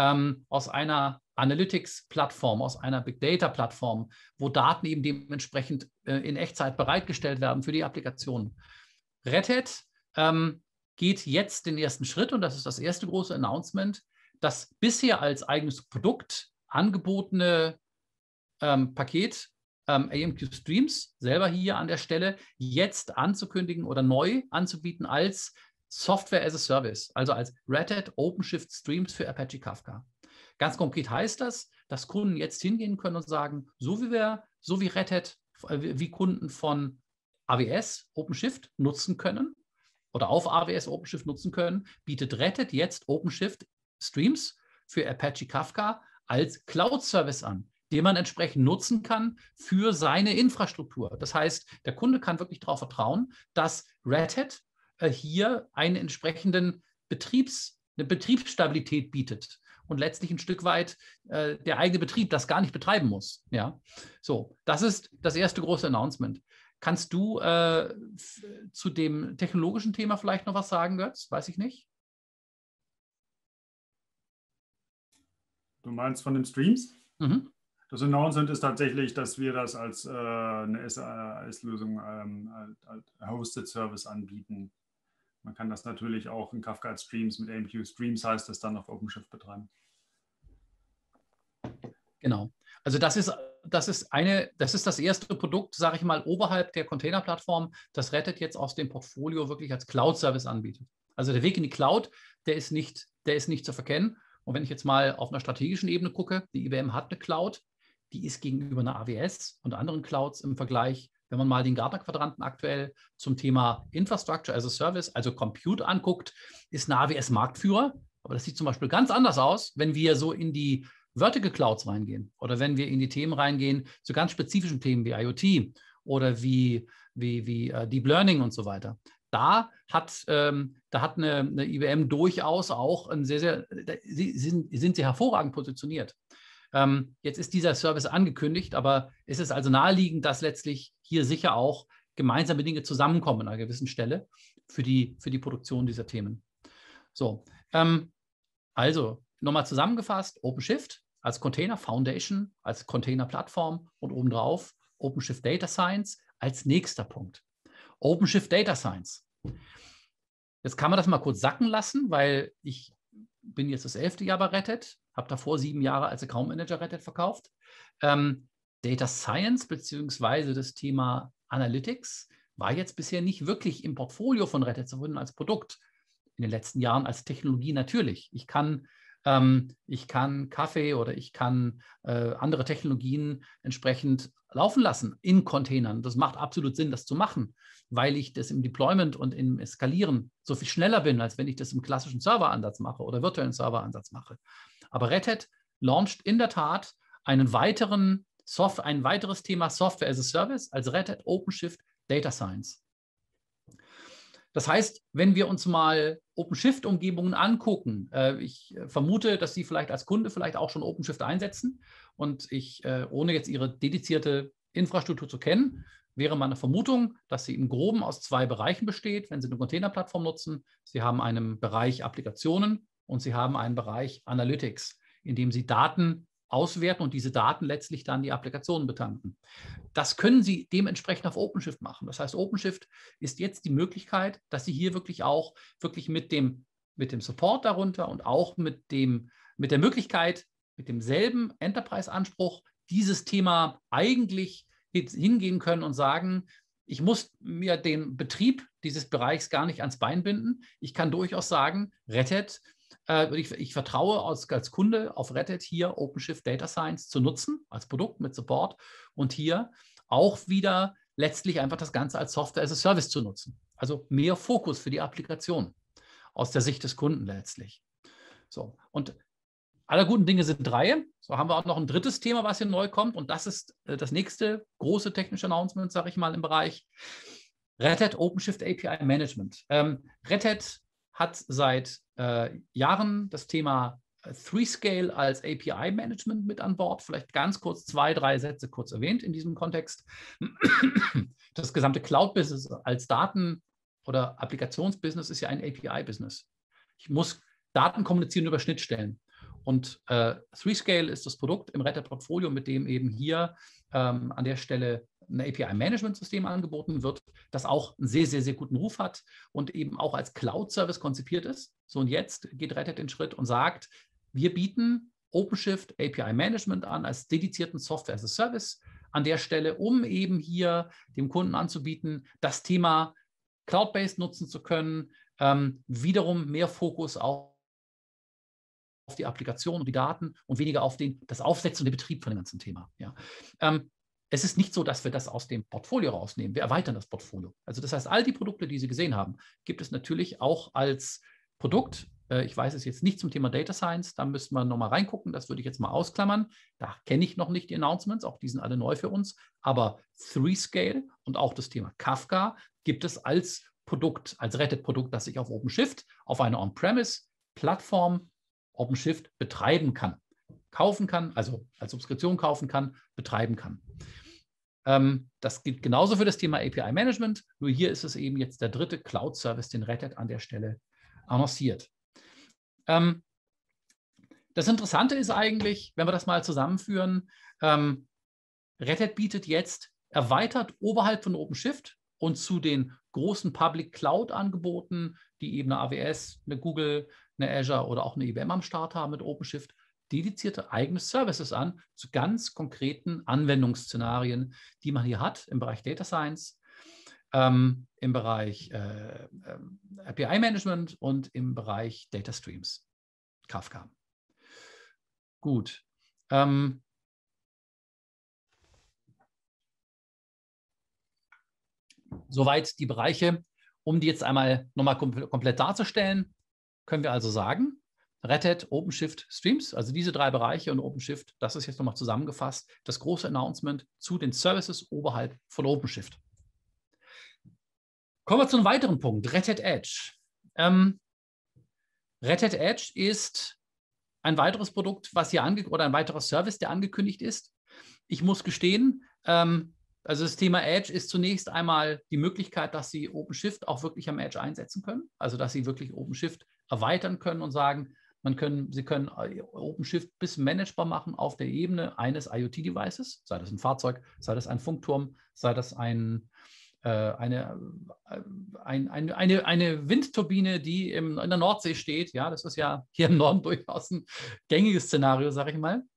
Analytics-Plattform, aus einer Big Data-Plattform, wo Daten eben dementsprechend in Echtzeit bereitgestellt werden für die Applikationen. Red Hat geht jetzt den ersten Schritt und das ist das erste große Announcement, das bisher als eigenes Produkt angebotene Paket AMQ Streams selber hier an der Stelle jetzt anzukündigen oder neu anzubieten als Software as a Service, also als Red Hat OpenShift Streams für Apache Kafka. Ganz konkret heißt das, dass Kunden jetzt hingehen können und sagen, so wie Red Hat, wie Kunden von AWS OpenShift nutzen können oder auf AWS OpenShift nutzen können, bietet Red Hat jetzt OpenShift Streams für Apache Kafka als Cloud-Service an, den man entsprechend nutzen kann für seine Infrastruktur. Das heißt, der Kunde kann wirklich darauf vertrauen, dass Red Hat hier eine entsprechende Betriebsstabilität bietet und letztlich ein Stück weit der eigene Betrieb das gar nicht betreiben muss. Ja? So, das ist das erste große Announcement. Kannst du zu dem technologischen Thema vielleicht noch was sagen, Götz? Weiß ich nicht. Du meinst von den Streams? Mhm. Das Announcement ist tatsächlich, dass wir das als eine SAS-Lösung als Hosted Service anbieten. Man kann das natürlich auch in Kafka als Streams mit AMQ Streams heißt das dann auf OpenShift betreiben. Genau. Also das ist das erste Produkt, sage ich mal, oberhalb der Containerplattform, das Red Hat jetzt aus dem Portfolio wirklich als Cloud-Service anbietet. Also der Weg in die Cloud, der ist nicht zu verkennen. Und wenn ich jetzt mal auf einer strategischen Ebene gucke, die IBM hat eine Cloud, die ist gegenüber einer AWS und anderen Clouds im Vergleich, wenn man mal den Gartner-Quadranten aktuell zum Thema Infrastructure as a Service, also Compute anguckt, ist eine AWS Marktführer. Aber das sieht zum Beispiel ganz anders aus, wenn wir so in die Vertical Clouds reingehen oder wenn wir in die Themen reingehen zu ganz spezifischen Themen wie IoT oder wie Deep Learning und so weiter. Da hat eine IBM durchaus auch sie sind sehr hervorragend positioniert. Jetzt ist dieser Service angekündigt, aber es ist also naheliegend, dass letztlich hier sicher auch gemeinsame Dinge zusammenkommen an einer gewissen Stelle für die Produktion dieser Themen. So, also nochmal zusammengefasst, OpenShift als Container Foundation, als Container-Plattform und obendrauf OpenShift Data Science als nächster Punkt. OpenShift Data Science. Jetzt kann man das mal kurz sacken lassen, weil ich bin jetzt das 11. Jahr bei Red Hat, habe davor 7 Jahre als Account Manager Red Hat verkauft. Data Science bzw. das Thema Analytics war jetzt bisher nicht wirklich im Portfolio von Red Hat zu finden als Produkt. In den letzten Jahren als Technologie natürlich. Ich kann Kaffee oder ich kann andere Technologien entsprechend laufen lassen in Containern. Das macht absolut Sinn, das zu machen, weil ich das im Deployment und im Skalieren so viel schneller bin, als wenn ich das im klassischen Serveransatz mache oder virtuellen Serveransatz mache. Aber Red Hat launcht in der Tat ein weiteres Thema Software as a Service als Red Hat OpenShift Data Science. Das heißt, wenn wir uns mal OpenShift-Umgebungen angucken, ich vermute, dass Sie vielleicht als Kunde vielleicht auch schon OpenShift einsetzen und ohne jetzt Ihre dedizierte Infrastruktur zu kennen, wäre meine Vermutung, dass sie im Groben aus 2 Bereichen besteht, wenn Sie eine Containerplattform nutzen. Sie haben einen Bereich Applikationen und Sie haben einen Bereich Analytics, in dem Sie Daten auswerten und diese Daten letztlich dann die Applikationen betanken. Das können Sie dementsprechend auf OpenShift machen. Das heißt, OpenShift ist jetzt die Möglichkeit, dass Sie hier wirklich mit dem Support darunter und auch mit der Möglichkeit, mit demselben Enterprise-Anspruch dieses Thema eigentlich hingehen können und sagen, ich muss mir den Betrieb dieses Bereichs gar nicht ans Bein binden. Ich kann durchaus sagen, Red Hat, ich vertraue als Kunde auf Red Hat hier OpenShift Data Science zu nutzen, als Produkt mit Support und hier auch wieder letztlich einfach das Ganze als Software as a Service zu nutzen. Also mehr Fokus für die Applikation aus der Sicht des Kunden letztlich. So, und aller guten Dinge sind 3. So haben wir auch noch ein drittes Thema, was hier neu kommt und das ist das nächste große technische Announcement, sage ich mal, im Bereich Red Hat OpenShift API Management. Red Hat hat seit Jahren das Thema 3Scale als API-Management mit an Bord. Vielleicht ganz kurz 2, 3 Sätze kurz erwähnt in diesem Kontext. Das gesamte Cloud-Business als Daten- oder Applikationsbusiness ist ja ein API-Business. Ich muss Daten kommunizieren über Schnittstellen. Und 3Scale ist das Produkt im Red Hat-Portfolio, mit dem eben hier an der Stelle ein API-Management-System angeboten wird, das auch einen sehr, sehr, sehr guten Ruf hat und eben auch als Cloud-Service konzipiert ist. So, und jetzt geht Red Hat den Schritt und sagt, wir bieten OpenShift API-Management an als dedizierten Software as a Service an der Stelle, um eben hier dem Kunden anzubieten, das Thema Cloud-based nutzen zu können, wiederum mehr Fokus auf die Applikation und die Daten und weniger auf das Aufsetzen und den Betrieb von dem ganzen Thema. Ja. Es ist nicht so, dass wir das aus dem Portfolio rausnehmen. Wir erweitern das Portfolio. Also das heißt, all die Produkte, die Sie gesehen haben, gibt es natürlich auch als Produkt. Ich weiß es jetzt nicht zum Thema Data Science, da müssen wir nochmal reingucken. Das würde ich jetzt mal ausklammern. Da kenne ich noch nicht die Announcements, auch die sind alle neu für uns. Aber 3Scale und auch das Thema Kafka gibt es als Produkt, als Red Hat-Produkt, das sich auf OpenShift, auf einer On-Premise-Plattform OpenShift betreiben kann. Kaufen kann, also als Subskription kaufen kann, betreiben kann. Das gilt genauso für das Thema API-Management, nur hier ist es eben jetzt der dritte Cloud-Service, den Red Hat an der Stelle annonciert. Das Interessante ist eigentlich, wenn wir das mal zusammenführen, Red Hat bietet jetzt erweitert oberhalb von OpenShift und zu den großen Public Cloud-Angeboten, die eben eine AWS, eine Google, eine Azure oder auch eine IBM am Start haben mit OpenShift, dedizierte eigene Services an zu ganz konkreten Anwendungsszenarien, die man hier hat im Bereich Data Science, im Bereich API-Management und im Bereich Data Streams, Kafka. Gut. Soweit die Bereiche. Um die jetzt einmal nochmal komplett darzustellen, können wir also sagen, Red Hat, OpenShift, Streams, also diese 3 Bereiche und OpenShift, das ist jetzt nochmal zusammengefasst, das große Announcement zu den Services oberhalb von OpenShift. Kommen wir zu einem weiteren Punkt, Red Hat Edge. Red Hat Edge ist ein weiteres Produkt, was hier oder ein weiterer Service, der angekündigt ist. Ich muss gestehen, also das Thema Edge ist zunächst einmal die Möglichkeit, dass Sie OpenShift auch wirklich am Edge einsetzen können. Also dass Sie wirklich OpenShift erweitern können und sagen, Sie können OpenShift bis managebar machen auf der Ebene eines IoT-Devices, sei das ein Fahrzeug, sei das ein Funkturm, sei das eine Windturbine, die in der Nordsee steht. Ja, das ist ja hier im Norden durchaus ein gängiges Szenario, sage ich mal.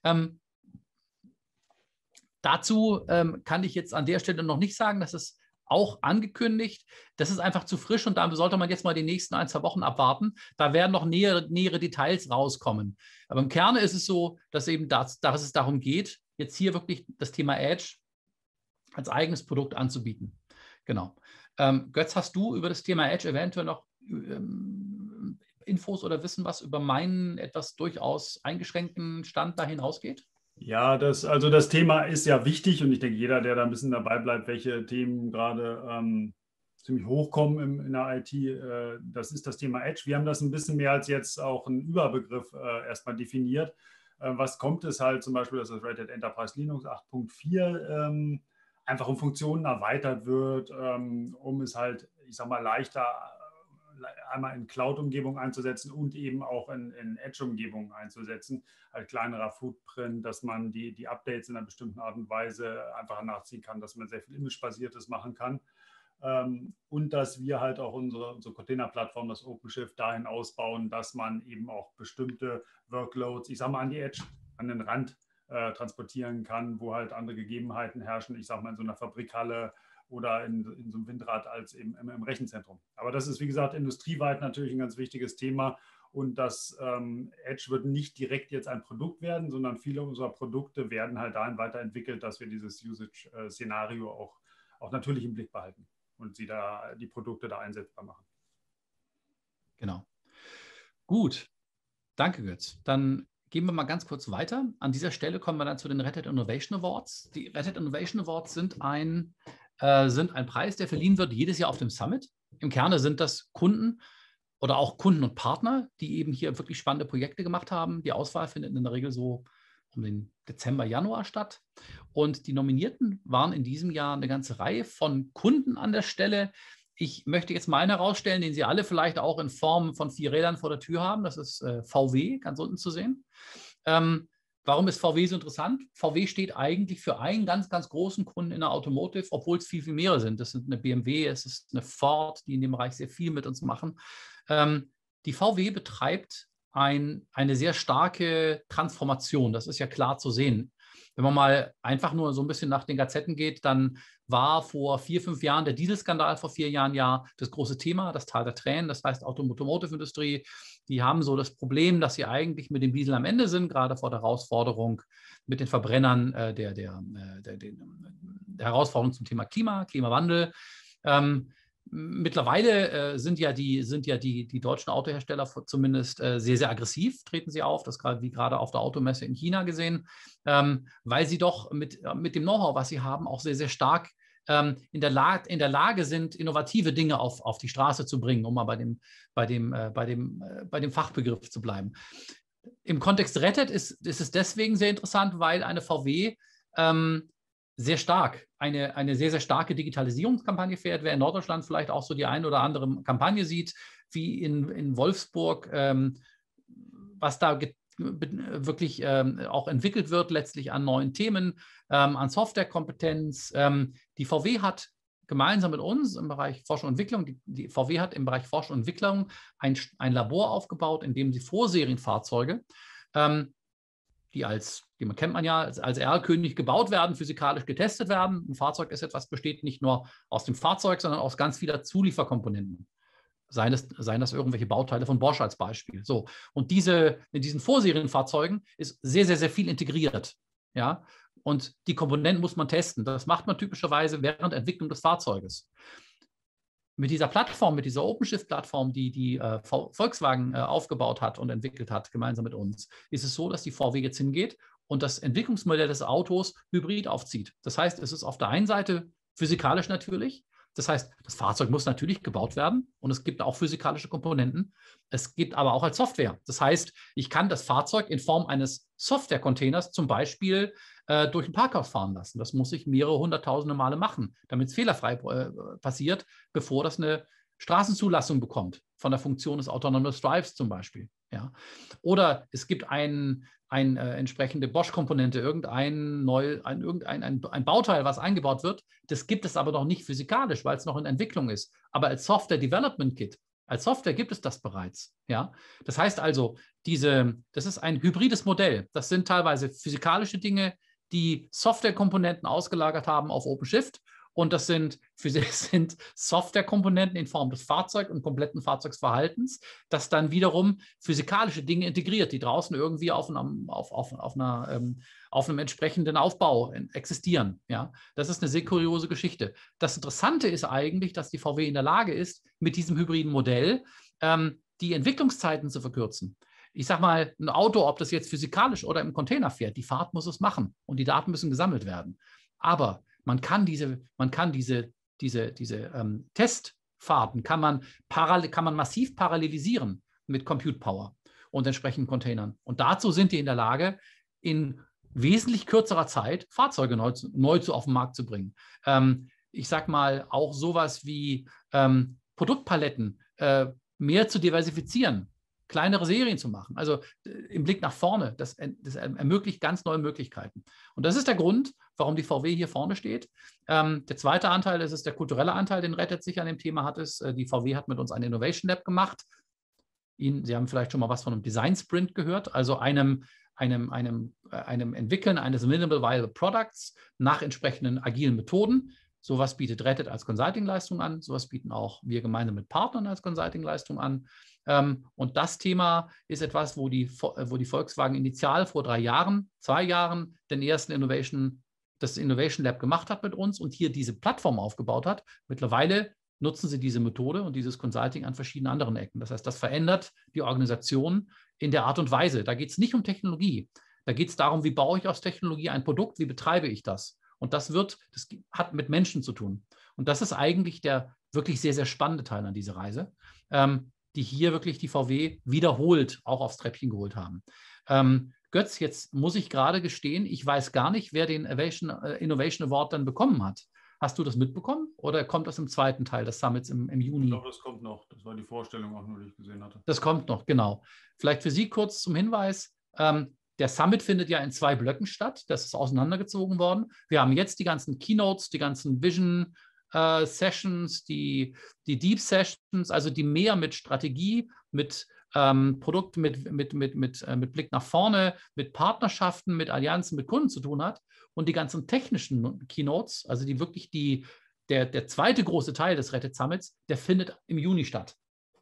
Dazu kann ich jetzt an der Stelle noch nicht sagen, dass es auch angekündigt. Das ist einfach zu frisch und da sollte man jetzt mal die nächsten 1-2 Wochen abwarten. Da werden noch nähere Details rauskommen. Aber im Kern ist es so, dass es darum geht, jetzt hier wirklich das Thema Edge als eigenes Produkt anzubieten. Genau. Götz, hast du über das Thema Edge eventuell noch Infos oder Wissen, was über meinen etwas durchaus eingeschränkten Stand da hinausgeht? Ja, das Thema ist ja wichtig und ich denke, jeder, der da ein bisschen dabei bleibt, welche Themen gerade ziemlich hochkommen in der IT, das ist das Thema Edge. Wir haben das ein bisschen mehr als jetzt auch einen Überbegriff erstmal definiert. Was kommt es halt zum Beispiel, dass das Red Hat Enterprise Linux 8.4 einfach um Funktionen erweitert wird, um es halt, ich sag mal, leichter einmal in Cloud-Umgebungen einzusetzen und eben auch in Edge-Umgebungen einzusetzen, halt kleinerer Footprint, dass man die Updates in einer bestimmten Art und Weise einfach nachziehen kann, dass man sehr viel Image-basiertes machen kann und dass wir halt auch unsere Container-Plattform, das OpenShift, dahin ausbauen, dass man eben auch bestimmte Workloads, ich sage mal, an die Edge, an den Rand transportieren kann, wo halt andere Gegebenheiten herrschen, ich sage mal in so einer Fabrikhalle oder in so einem Windrad als eben im Rechenzentrum. Aber das ist, wie gesagt, industrieweit natürlich ein ganz wichtiges Thema und das Edge wird nicht direkt jetzt ein Produkt werden, sondern viele unserer Produkte werden halt dahin weiterentwickelt, dass wir dieses Usage-Szenario auch natürlich im Blick behalten und die Produkte da einsetzbar machen. Genau. Gut, danke Götz. Dann gehen wir mal ganz kurz weiter. An dieser Stelle kommen wir dann zu den Red Hat Innovation Awards. Die Red Hat Innovation Awards sind ein Preis, der verliehen wird jedes Jahr auf dem Summit. Im Kerne sind das Kunden oder auch Kunden und Partner, die eben hier wirklich spannende Projekte gemacht haben. Die Auswahl findet in der Regel so um den Dezember, Januar statt. Und die Nominierten waren in diesem Jahr eine ganze Reihe von Kunden an der Stelle. Ich möchte jetzt mal einen herausstellen, den Sie alle vielleicht auch in Form von 4 Rädern vor der Tür haben. Das ist VW, ganz unten zu sehen. Warum ist VW so interessant? VW steht eigentlich für einen ganz, ganz großen Kunden in der Automotive, obwohl es viel, viel mehr sind. Das sind eine BMW, es ist eine Ford, die in dem Bereich sehr viel mit uns machen. Die VW betreibt eine sehr starke Transformation. Das ist ja klar zu sehen. Wenn man mal einfach nur so ein bisschen nach den Gazetten geht, dann war vor 4-5 Jahren der Dieselskandal, vor 4 Jahren ja das große Thema, das Tal der Tränen. Das heißt, Automotive-Industrie, die haben so das Problem, dass sie eigentlich mit dem Diesel am Ende sind, gerade vor der Herausforderung mit den Verbrennern, der Herausforderung zum Thema Klimawandel. Mittlerweile sind ja die deutschen Autohersteller zumindest sehr, sehr aggressiv, treten sie auf, das wie gerade auf der Automesse in China gesehen, weil sie doch mit dem Know-how, was sie haben, auch sehr, sehr stark in der Lage sind, innovative Dinge auf die Straße zu bringen, um mal bei dem Fachbegriff zu bleiben. Im Kontext Red Hat ist es deswegen sehr interessant, weil eine VW sehr stark, eine sehr, sehr starke Digitalisierungskampagne fährt. Wer in Norddeutschland vielleicht auch so die eine oder andere Kampagne sieht, wie in Wolfsburg, was da wirklich auch entwickelt wird, letztlich an neuen Themen, an Softwarekompetenz. Die VW hat gemeinsam mit uns im Bereich Forschung und Entwicklung, die VW hat im Bereich Forschung und Entwicklung ein Labor aufgebaut, in dem sie Vorserienfahrzeuge, die kennt man ja, als Erlkönig gebaut werden, physikalisch getestet werden. Ein Fahrzeug ist etwas, besteht nicht nur aus dem Fahrzeug, sondern aus ganz vieler Zulieferkomponenten. Seien das irgendwelche Bauteile von Bosch als Beispiel. So. Und in diesen Vorserienfahrzeugen ist sehr, sehr, sehr viel integriert. Ja? Und die Komponenten muss man testen. Das macht man typischerweise während Entwicklung des Fahrzeuges. Mit dieser Plattform, mit dieser OpenShift-Plattform, die Volkswagen aufgebaut hat und entwickelt hat, gemeinsam mit uns, ist es so, dass die VW jetzt hingeht und das Entwicklungsmodell des Autos hybrid aufzieht. Das heißt, es ist auf der einen Seite physikalisch natürlich, Das heißt, das Fahrzeug muss natürlich gebaut werden und es gibt auch physikalische Komponenten. Es gibt aber auch als Software. Das heißt, ich kann das Fahrzeug in Form eines Software-Containers zum Beispiel durch ein Parkhaus fahren lassen. Das muss ich mehrere hunderttausende Male machen, damit es fehlerfrei passiert, bevor das eine Straßenzulassung bekommt, von der Funktion des Autonomous Drives zum Beispiel. Ja. Oder es gibt eine entsprechende Bosch-Komponente, irgendein Bauteil, was eingebaut wird. Das gibt es aber noch nicht physikalisch, weil es noch in Entwicklung ist. Aber als Software Development Kit, als Software gibt es das bereits. Ja. Das heißt also, das ist ein hybrides Modell. Das sind teilweise physikalische Dinge, die Softwarekomponenten ausgelagert haben auf OpenShift. Und das sind Softwarekomponenten in Form des Fahrzeugs und kompletten Fahrzeugsverhaltens, das dann wiederum physikalische Dinge integriert, die draußen irgendwie auf einem entsprechenden Aufbau existieren. Ja? Das ist eine sehr kuriose Geschichte. Das Interessante ist eigentlich, dass die VW in der Lage ist, mit diesem hybriden Modell die Entwicklungszeiten zu verkürzen. Ich sage mal, ein Auto, ob das jetzt physikalisch oder im Container fährt, die Fahrt muss es machen und die Daten müssen gesammelt werden. Aber man kann diese Testfahrten kann man massiv parallelisieren mit Compute Power und entsprechenden Containern. Und dazu sind die in der Lage, in wesentlich kürzerer Zeit Fahrzeuge neu auf den Markt zu bringen. Ich sage mal, auch sowas wie Produktpaletten mehr zu diversifizieren, kleinere Serien zu machen. Also im Blick nach vorne, das ermöglicht ganz neue Möglichkeiten. Und das ist der Grund, warum die VW hier vorne steht. Der zweite Anteil, das ist der kulturelle Anteil, den Red Hat sich an dem Thema hat, ist, die VW hat mit uns ein Innovation Lab gemacht. Sie haben vielleicht schon mal was von einem Design Sprint gehört, also einem Entwickeln eines Minimal Viable Products nach entsprechenden agilen Methoden. Sowas bietet Red Hat als Consulting-Leistung an, sowas bieten auch wir gemeinsam mit Partnern als Consulting-Leistung an. Und das Thema ist etwas, wo die Volkswagen initial vor 2 Jahren, das Innovation Lab gemacht hat mit uns und hier diese Plattform aufgebaut hat. Mittlerweile nutzen sie diese Methode und dieses Consulting an verschiedenen anderen Ecken. Das heißt, das verändert die Organisation in der Art und Weise. Da geht es nicht um Technologie. Da geht es darum, wie baue ich aus Technologie ein Produkt, wie betreibe ich das? Und das hat mit Menschen zu tun. Und das ist eigentlich der wirklich sehr, sehr spannende Teil an dieser Reise, die hier wirklich die VW wiederholt auch aufs Treppchen geholt haben. Götz, jetzt muss ich gerade gestehen, ich weiß gar nicht, wer den Innovation Award dann bekommen hat. Hast du das mitbekommen oder kommt das im zweiten Teil des Summits im Juni? Ich glaube, das kommt noch. Das war die Vorstellung auch nur, die ich gesehen hatte. Das kommt noch, genau. Vielleicht für Sie kurz zum Hinweis. Der Summit findet ja in 2 Blöcken statt. Das ist auseinandergezogen worden. Wir haben jetzt die ganzen Keynotes, die ganzen Vision Sessions, die Deep Sessions, also die mehr mit Strategie, mit Produkt, mit Blick nach vorne, mit Partnerschaften, mit Allianzen, mit Kunden zu tun hat. Und die ganzen technischen Keynotes, also die wirklich der zweite große Teil des Red Hat Summits, der findet im Juni statt.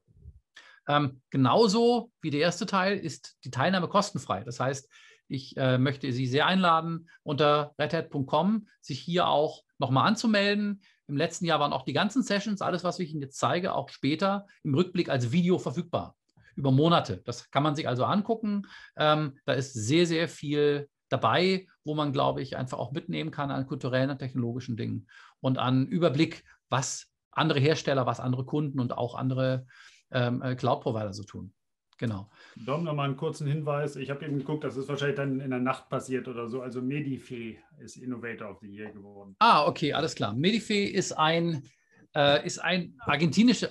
Genauso wie der erste Teil ist die Teilnahme kostenfrei. Das heißt, ich möchte Sie sehr einladen, unter redhat.com sich hier auch nochmal anzumelden. Im letzten Jahr waren auch die ganzen Sessions, alles, was ich Ihnen jetzt zeige, auch später im Rückblick als Video verfügbar, über Monate. Das kann man sich also angucken. Da ist sehr, sehr viel dabei, wo man, glaube ich, einfach auch mitnehmen kann an kulturellen und technologischen Dingen und an Überblick, was andere Hersteller, was andere Kunden und auch andere Cloud-Provider so tun. Genau. Dom, noch mal einen kurzen Hinweis. Ich habe eben geguckt, das ist wahrscheinlich dann in der Nacht passiert oder so. Also Medife ist Innovator of the Year geworden. Ah, okay, alles klar. Medife ist ein argentinischer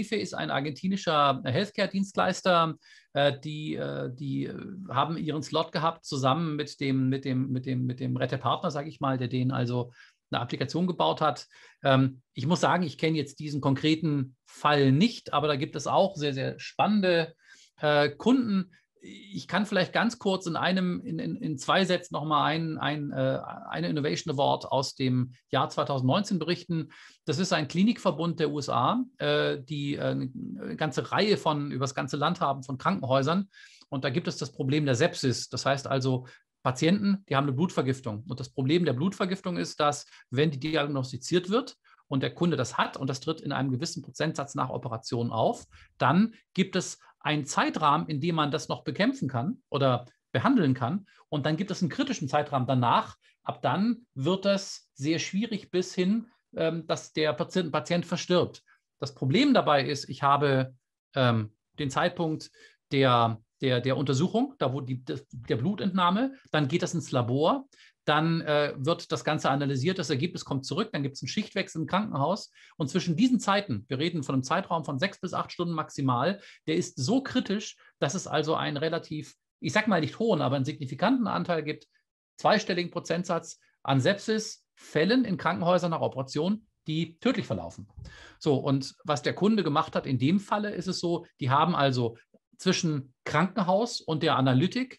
Healthcare-Dienstleister. Die haben ihren Slot gehabt zusammen mit dem Red Hat Partner, sage ich mal, der denen also eine Applikation gebaut hat. Ich muss sagen, ich kenne jetzt diesen konkreten Fall nicht, aber da gibt es auch sehr, sehr spannende Kunden. Ich kann vielleicht ganz kurz in 2 Sätzen nochmal eine Innovation Award aus dem Jahr 2019 berichten. Das ist ein Klinikverbund der USA, die eine ganze Reihe über das ganze Land haben von Krankenhäusern. Und da gibt es das Problem der Sepsis. Das heißt also, Patienten, die haben eine Blutvergiftung. Und das Problem der Blutvergiftung ist, dass, wenn die diagnostiziert wird und der Kunde das hat, und das tritt in einem gewissen Prozentsatz nach Operationen auf, dann gibt es einen Zeitrahmen, in dem man das noch bekämpfen kann oder behandeln kann. Und dann gibt es einen kritischen Zeitrahmen danach. Ab dann wird das sehr schwierig bis hin dass der Patient verstirbt. Das Problem dabei ist, ich habe den Zeitpunkt der Untersuchung, da wo der Blutentnahme, dann geht das ins Labor, dann wird das Ganze analysiert, das Ergebnis kommt zurück, dann gibt es einen Schichtwechsel im Krankenhaus und zwischen diesen Zeiten, wir reden von einem Zeitraum von 6 bis 8 Stunden maximal, der ist so kritisch, dass es also einen relativ, ich sag mal nicht hohen, aber einen signifikanten Anteil gibt, zweistelligen Prozentsatz an Sepsisfällen in Krankenhäusern nach Operation, die tödlich verlaufen. So, und was der Kunde gemacht hat in dem Falle, ist es so, die haben also zwischen Krankenhaus und der Analytik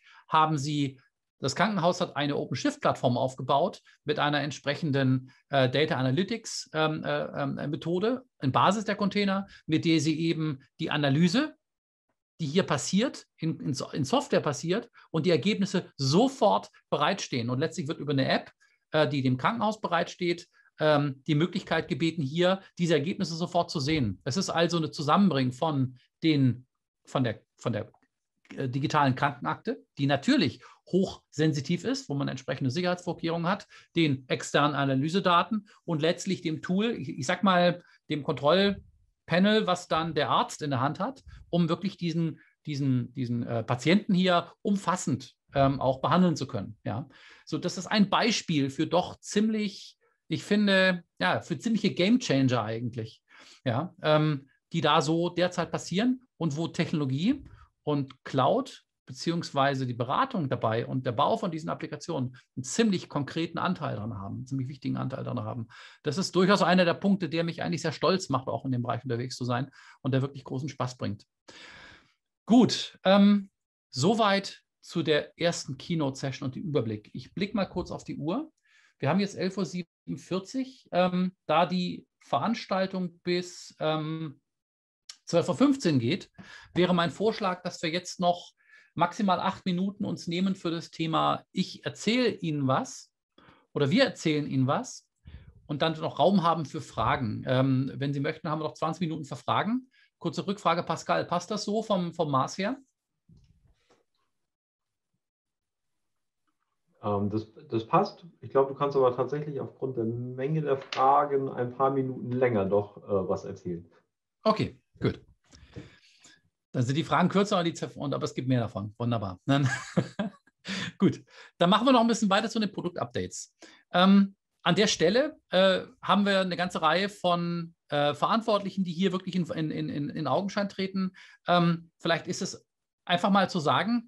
das Krankenhaus hat eine OpenShift-Plattform aufgebaut mit einer entsprechenden Data Analytics Methode in Basis der Container, mit der sie eben die Analyse, die hier passiert, in Software passiert und die Ergebnisse sofort bereitstehen. Und letztlich wird über eine App, die dem Krankenhaus bereitsteht, die Möglichkeit gebeten, hier diese Ergebnisse sofort zu sehen. Es ist also eine Zusammenbringung von der digitalen Krankenakte, die natürlich hochsensitiv ist, wo man entsprechende Sicherheitsvorkehrungen hat, den externen Analysedaten und letztlich dem Tool, ich sag mal, dem Kontrollpanel, was dann der Arzt in der Hand hat, um wirklich diesen Patienten hier umfassend auch behandeln zu können. Ja? So, das ist ein Beispiel für doch ziemlich, ich finde, ja, für ziemliche Gamechanger eigentlich, ja, die da so derzeit passieren und wo Technologie und Cloud beziehungsweise die Beratung dabei und der Bau von diesen Applikationen einen ziemlich konkreten Anteil daran haben, einen ziemlich wichtigen Anteil daran haben. Das ist durchaus einer der Punkte, der mich eigentlich sehr stolz macht, auch in dem Bereich unterwegs zu sein und der wirklich großen Spaß bringt. Gut, soweit zu der ersten Keynote-Session und dem Überblick. Ich blicke mal kurz auf die Uhr. Wir haben jetzt 11:47 Uhr, da die Veranstaltung bis 12:15 Uhr geht, wäre mein Vorschlag, dass wir jetzt noch maximal 8 Minuten uns nehmen für das Thema Ich erzähle Ihnen was oder wir erzählen Ihnen was und dann noch Raum haben für Fragen. Wenn Sie möchten, haben wir noch 20 Minuten für Fragen. Kurze Rückfrage, Pascal, passt das so vom Maß her? Das passt. Ich glaube, du kannst aber tatsächlich aufgrund der Menge der Fragen ein paar Minuten länger noch was erzählen. Okay, gut. Dann sind die Fragen kürzer, aber es gibt mehr davon. Wunderbar. Gut, dann machen wir noch ein bisschen weiter zu den Produktupdates. An der Stelle haben wir eine ganze Reihe von Verantwortlichen, die hier wirklich in Augenschein treten. Vielleicht ist es einfach mal zu sagen,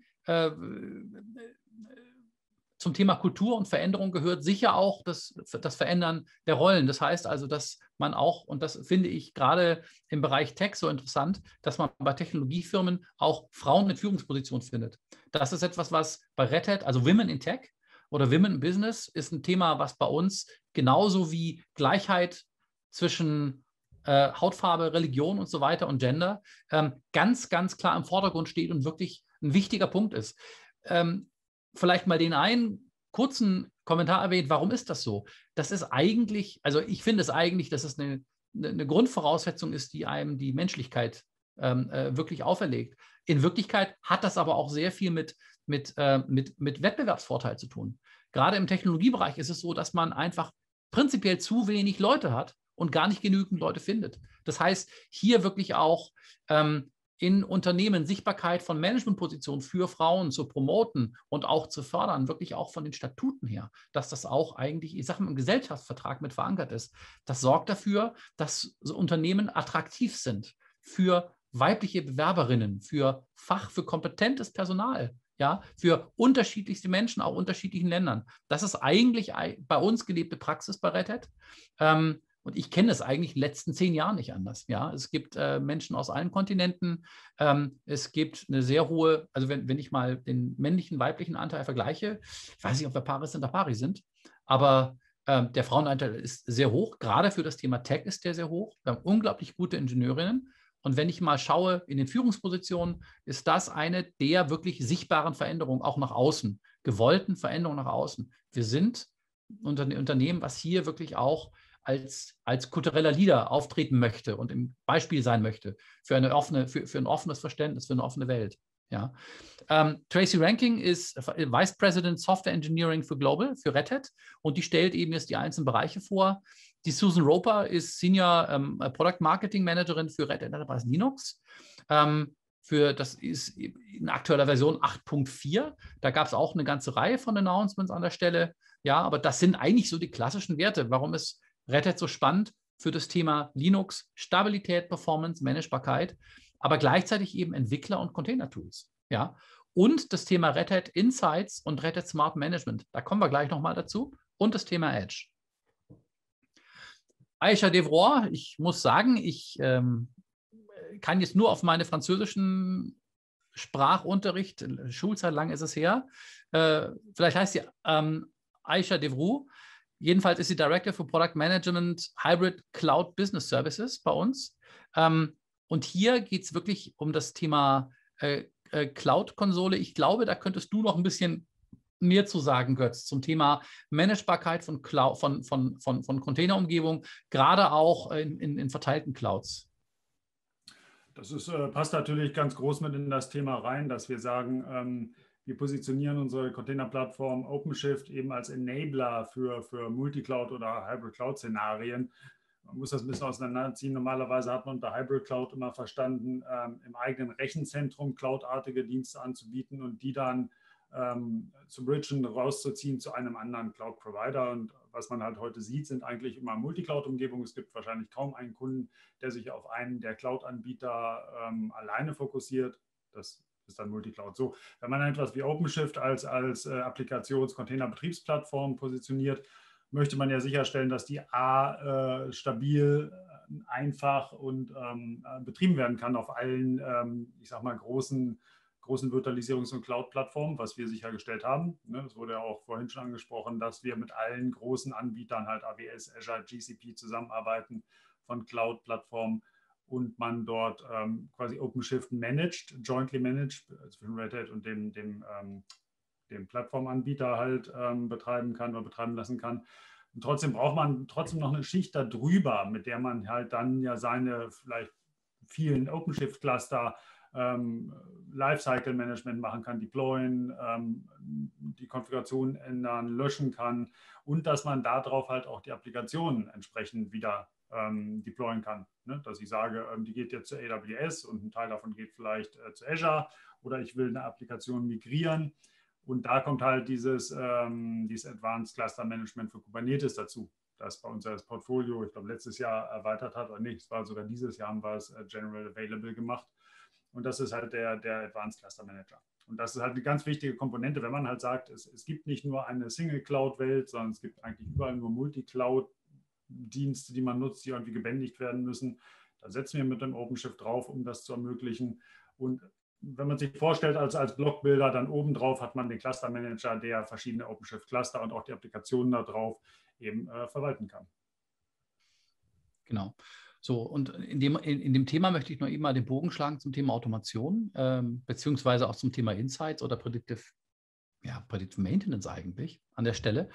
zum Thema Kultur und Veränderung gehört sicher auch das Verändern der Rollen. Das heißt also, dass man auch, und das finde ich gerade im Bereich Tech so interessant, dass man bei Technologiefirmen auch Frauen in Führungspositionen findet. Das ist etwas, was bei Red Hat, also Women in Tech oder Women in Business, ist ein Thema, was bei uns genauso wie Gleichheit zwischen Hautfarbe, Religion und so weiter und Gender ganz, ganz klar im Vordergrund steht und wirklich ein wichtiger Punkt ist. Vielleicht mal den einen kurzen Kommentar erwähnt, warum ist das so? Das ist eigentlich, also ich finde es eigentlich, dass es eine Grundvoraussetzung ist, die einem die Menschlichkeit wirklich auferlegt. In Wirklichkeit hat das aber auch sehr viel mit Wettbewerbsvorteil zu tun. Gerade im Technologiebereich ist es so, dass man einfach prinzipiell zu wenig Leute hat und gar nicht genügend Leute findet. Das heißt, hier wirklich auch in Unternehmen Sichtbarkeit von Managementpositionen für Frauen zu promoten und auch zu fördern, wirklich auch von den Statuten her, dass das auch eigentlich, ich sage mal, im Gesellschaftsvertrag mit verankert ist. Das sorgt dafür, dass so Unternehmen attraktiv sind für weibliche Bewerberinnen, für kompetentes Personal, ja, für unterschiedlichste Menschen, auch unterschiedlichen Ländern. Das ist eigentlich bei uns gelebte Praxis bei Red Hat. Und ich kenne es eigentlich in den letzten 10 Jahren nicht anders. Ja, es gibt Menschen aus allen Kontinenten. Es gibt eine sehr hohe, also wenn ich mal den männlichen, weiblichen Anteil vergleiche, ich weiß nicht, ob wir Paris oder Pari sind, aber der Frauenanteil ist sehr hoch. Gerade für das Thema Tech ist der sehr hoch. Wir haben unglaublich gute Ingenieurinnen. Und wenn ich mal schaue in den Führungspositionen, ist das eine der wirklich sichtbaren Veränderungen auch nach außen, gewollten Veränderungen nach außen. Wir sind ein Unternehmen, was hier wirklich auch als kultureller Leader auftreten möchte und im Beispiel sein möchte für ein offenes Verständnis, für eine offene Welt. Ja. Tracy Ranking ist Vice President Software Engineering für Global, für Red Hat, und die stellt eben jetzt die einzelnen Bereiche vor. Die Susan Roper ist Senior Product Marketing Managerin für Red Hat Enterprise Linux. Das ist in aktueller Version 8.4. Da gab es auch eine ganze Reihe von Announcements an der Stelle. Ja, aber das sind eigentlich so die klassischen Werte. Warum ist Red Hat so spannend für das Thema Linux? Stabilität, Performance, Managebarkeit, aber gleichzeitig eben Entwickler- und Container-Tools. Ja, und das Thema Red Hat Insights und Red Hat Smart Management. Da kommen wir gleich nochmal dazu. Und das Thema Edge. Aisha Devroy, ich muss sagen, ich kann jetzt nur auf meine französischen Sprachunterricht, Schulzeit lang ist es her, vielleicht heißt sie Aisha Devroy. Jedenfalls ist sie Director für Product Management Hybrid Cloud Business Services bei uns. Und hier geht es wirklich um das Thema Cloud-Konsole. Ich glaube, da könntest du noch ein bisschen mehr zu sagen, Götz, zum Thema Managebarkeit von Containerumgebung, gerade auch in verteilten Clouds. Das passt natürlich ganz groß mit in das Thema rein, dass wir sagen, wir positionieren unsere Containerplattform OpenShift eben als Enabler für Multicloud oder Hybrid Cloud-Szenarien. Man muss das ein bisschen auseinanderziehen. Normalerweise hat man unter Hybrid Cloud immer verstanden, im eigenen Rechenzentrum cloudartige Dienste anzubieten und die dann zu bridgen, rauszuziehen zu einem anderen Cloud-Provider. Und was man halt heute sieht, sind eigentlich immer Multicloud-Umgebungen. Es gibt wahrscheinlich kaum einen Kunden, der sich auf einen der Cloud-Anbieter alleine fokussiert. Das ist dann Multicloud. So, wenn man etwas wie OpenShift als Applikations-Container-Betriebsplattform positioniert, möchte man ja sicherstellen, dass die stabil, einfach und betrieben werden kann auf allen, ich sag mal, großen Virtualisierungs- und Cloud-Plattformen, was wir sichergestellt haben. Das wurde ja auch vorhin schon angesprochen, dass wir mit allen großen Anbietern, halt AWS, Azure, GCP zusammenarbeiten von Cloud-Plattformen und man dort quasi OpenShift jointly managed, zwischen Red Hat und dem Plattformanbieter halt betreiben kann oder betreiben lassen kann. Und trotzdem braucht man noch eine Schicht darüber, mit der man halt dann ja seine vielleicht vielen OpenShift-Cluster Lifecycle-Management machen kann, deployen, die Konfiguration ändern, löschen kann und dass man darauf halt auch die Applikationen entsprechend wieder deployen kann. Ne? Dass ich sage, die geht jetzt zu AWS und ein Teil davon geht vielleicht zu Azure oder ich will eine Applikation migrieren und da kommt halt dieses Advanced Cluster Management für Kubernetes dazu, das bei uns das Portfolio, ich glaube, letztes Jahr erweitert hat, oder nicht, es war sogar dieses Jahr, haben wir es General Available gemacht. Und das ist halt der Advanced Cluster Manager. Und das ist halt eine ganz wichtige Komponente, wenn man halt sagt, es gibt nicht nur eine Single-Cloud-Welt, sondern es gibt eigentlich überall nur Multi-Cloud-Dienste, die man nutzt, die irgendwie gebändigt werden müssen. Da setzen wir mit dem OpenShift drauf, um das zu ermöglichen. Und wenn man sich vorstellt, als Blockbilder, dann obendrauf hat man den Cluster Manager, der verschiedene OpenShift-Cluster und auch die Applikationen da drauf eben verwalten kann. Genau. So, und in dem Thema möchte ich noch eben mal den Bogen schlagen zum Thema Automation, beziehungsweise auch zum Thema Insights oder Predictive Maintenance eigentlich an der Stelle.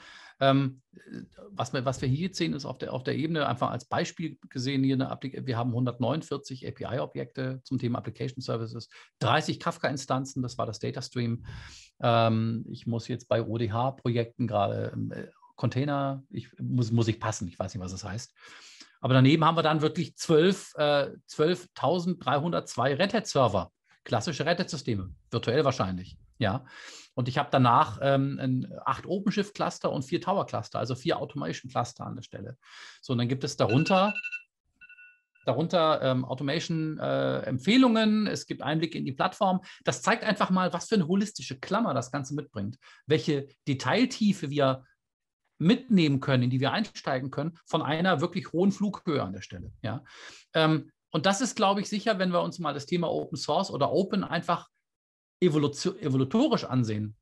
Was wir hier jetzt sehen, ist auf der Ebene einfach als Beispiel gesehen, wir haben 149 API-Objekte zum Thema Application Services, 30 Kafka-Instanzen, das war das Data Stream. Ich muss jetzt bei ODH-Projekten gerade Container, muss ich passen, ich weiß nicht, was das heißt. Aber daneben haben wir dann wirklich 12.302 Red Hat-Server, klassische Red Hat-Systeme, virtuell wahrscheinlich. Ja. Und ich habe danach 8 OpenShift-Cluster und 4 Tower-Cluster, also 4 Automation-Cluster an der Stelle. So, und dann gibt es darunter Automation-Empfehlungen, es gibt Einblicke in die Plattform. Das zeigt einfach mal, was für eine holistische Klammer das Ganze mitbringt, welche Detailtiefe wir mitnehmen können, in die wir einsteigen können, von einer wirklich hohen Flughöhe an der Stelle. Ja? Und das ist, glaube ich, sicher, wenn wir uns mal das Thema Open Source oder Open einfach evolutorisch ansehen.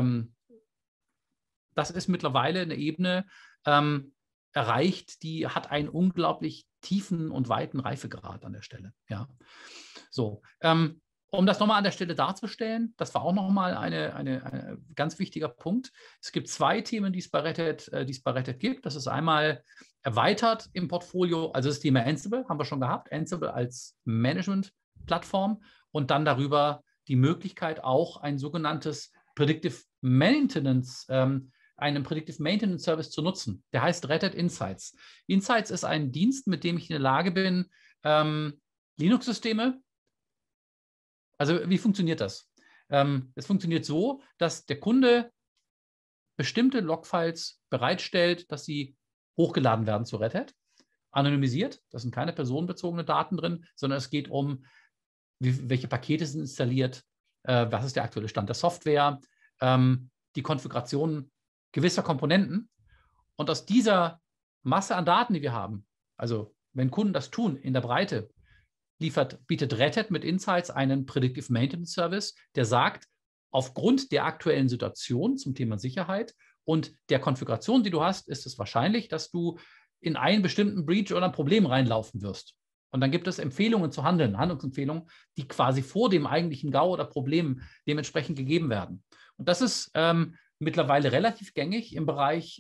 Das ist mittlerweile eine Ebene erreicht, die hat einen unglaublich tiefen und weiten Reifegrad an der Stelle. Ja? So, um das nochmal an der Stelle darzustellen, das war auch nochmal ein ganz wichtiger Punkt. Es gibt 2 Themen, die es bei Red Hat gibt. Das ist einmal erweitert im Portfolio, also das Thema Ansible haben wir schon gehabt, Ansible als Management-Plattform und dann darüber die Möglichkeit, auch ein sogenanntes Predictive Maintenance einen Predictive Maintenance Service zu nutzen. Der heißt Red Hat Insights. Insights ist ein Dienst, mit dem ich in der Lage bin, Linux-Systeme, also wie funktioniert das? Es funktioniert so, dass der Kunde bestimmte Logfiles bereitstellt, dass sie hochgeladen werden zu Red Hat, anonymisiert. Da sind keine personenbezogenen Daten drin, sondern es geht um, welche Pakete sind installiert, was ist der aktuelle Stand der Software, die Konfiguration gewisser Komponenten. Und aus dieser Masse an Daten, die wir haben, also wenn Kunden das tun in der Breite, bietet Red Hat mit Insights einen Predictive Maintenance Service, der sagt, aufgrund der aktuellen Situation zum Thema Sicherheit und der Konfiguration, die du hast, ist es wahrscheinlich, dass du in einen bestimmten Breach oder ein Problem reinlaufen wirst. Und dann gibt es Empfehlungen zu handeln, Handlungsempfehlungen, die quasi vor dem eigentlichen GAU oder Problem dementsprechend gegeben werden. Und das ist mittlerweile relativ gängig im Bereich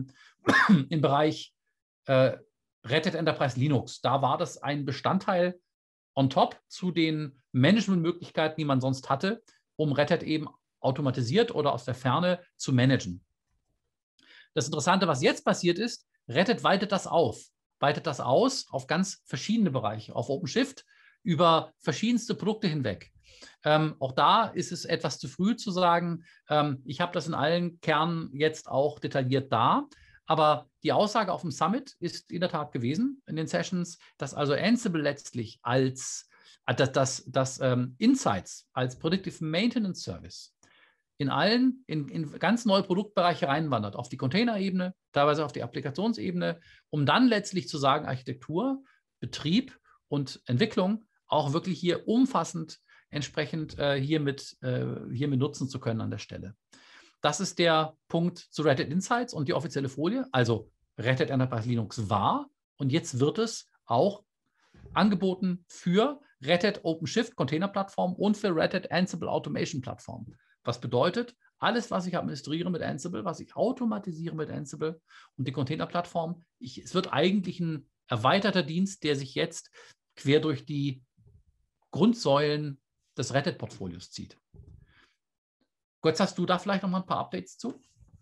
Red Hat Enterprise Linux. Da war das ein Bestandteil on top zu den Managementmöglichkeiten, die man sonst hatte, um Red Hat eben automatisiert oder aus der Ferne zu managen. Das Interessante, was jetzt passiert ist, Red Hat weitet das aus auf ganz verschiedene Bereiche, auf OpenShift, über verschiedenste Produkte hinweg. Auch da ist es etwas zu früh zu sagen, ich habe das in allen Kernen jetzt auch detailliert da. Aber die Aussage auf dem Summit ist in der Tat gewesen, in den Sessions, dass also Ansible letztlich als Insights, als Predictive Maintenance Service in ganz neue Produktbereiche reinwandert, auf die Container-Ebene, teilweise auf die Applikationsebene, um dann letztlich zu sagen, Architektur, Betrieb und Entwicklung auch wirklich hier umfassend entsprechend hier mit nutzen zu können an der Stelle. Das ist der Punkt zu Red Hat Insights und die offizielle Folie. Also Red Hat Enterprise Linux war und jetzt wird es auch angeboten für Red Hat OpenShift Container-Plattform und für Red Hat Ansible Automation Plattform. Was bedeutet, alles, was ich administriere mit Ansible, was ich automatisiere mit Ansible und die Container-Plattform, es wird eigentlich ein erweiterter Dienst, der sich jetzt quer durch die Grundsäulen des Red Hat-Portfolios zieht. Götz, hast du da vielleicht noch mal ein paar Updates zu?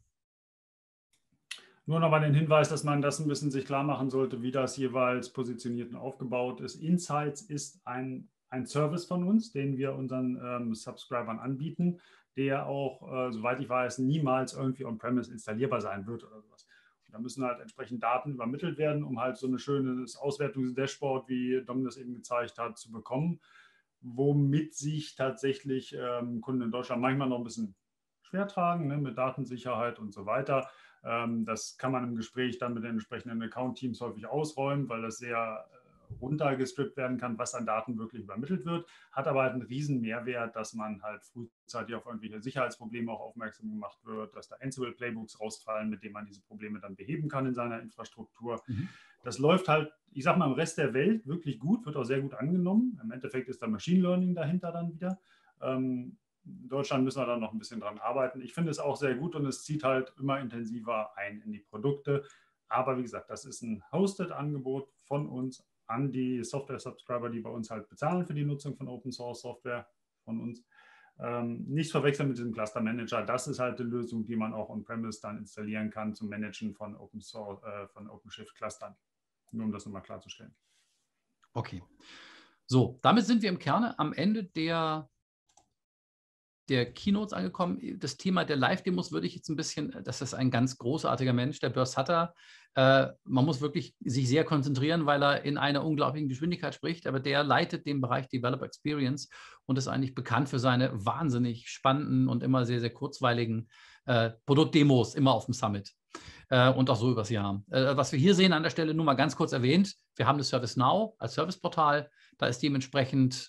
Nur noch mal den Hinweis, dass man das ein bisschen sich klar machen sollte, wie das jeweils positioniert und aufgebaut ist. Insights ist ein Service von uns, den wir unseren Subscribern anbieten, der auch, soweit ich weiß, niemals irgendwie on-premise installierbar sein wird oder sowas. Und da müssen halt entsprechend Daten übermittelt werden, um halt so ein schönes Auswertungs-Dashboard, wie Dom das eben gezeigt hat, zu bekommen, womit sich tatsächlich Kunden in Deutschland manchmal noch ein bisschen schwer tragen, ne, mit Datensicherheit und so weiter. Das kann man im Gespräch dann mit den entsprechenden Account-Teams häufig ausräumen, weil das sehr runtergestrippt werden kann, was an Daten wirklich übermittelt wird, hat aber halt einen riesen Mehrwert, dass man halt frühzeitig auf irgendwelche Sicherheitsprobleme auch aufmerksam gemacht wird, dass da Ansible-Playbooks rausfallen, mit denen man diese Probleme dann beheben kann in seiner Infrastruktur. Das läuft halt, ich sag mal, im Rest der Welt wirklich gut, wird auch sehr gut angenommen. Im Endeffekt ist da Machine Learning dahinter dann wieder. In Deutschland müssen wir dann noch ein bisschen dran arbeiten. Ich finde es auch sehr gut und es zieht halt immer intensiver ein in die Produkte. Aber wie gesagt, das ist ein Hosted-Angebot von uns an die Software-Subscriber, die bei uns halt bezahlen für die Nutzung von Open-Source-Software von uns. Nicht verwechseln mit diesem Cluster-Manager. Das ist halt eine Lösung, die man auch on-premise dann installieren kann zum Managen von OpenShift-Clustern. Nur um das nochmal klarzustellen. Okay. So, damit sind wir im Kerne am Ende der Keynotes angekommen. Das Thema der Live-Demos würde ich jetzt ein bisschen, das ist ein ganz großartiger Mensch, der Börr Sutter. Man muss wirklich sich sehr konzentrieren, weil er in einer unglaublichen Geschwindigkeit spricht, aber der leitet den Bereich Developer Experience und ist eigentlich bekannt für seine wahnsinnig spannenden und immer sehr, sehr kurzweiligen Produktdemos, immer auf dem Summit. Und auch so übers Jahr. Was wir hier sehen an der Stelle, nur mal ganz kurz erwähnt, wir haben das ServiceNow als Serviceportal, da ist dementsprechend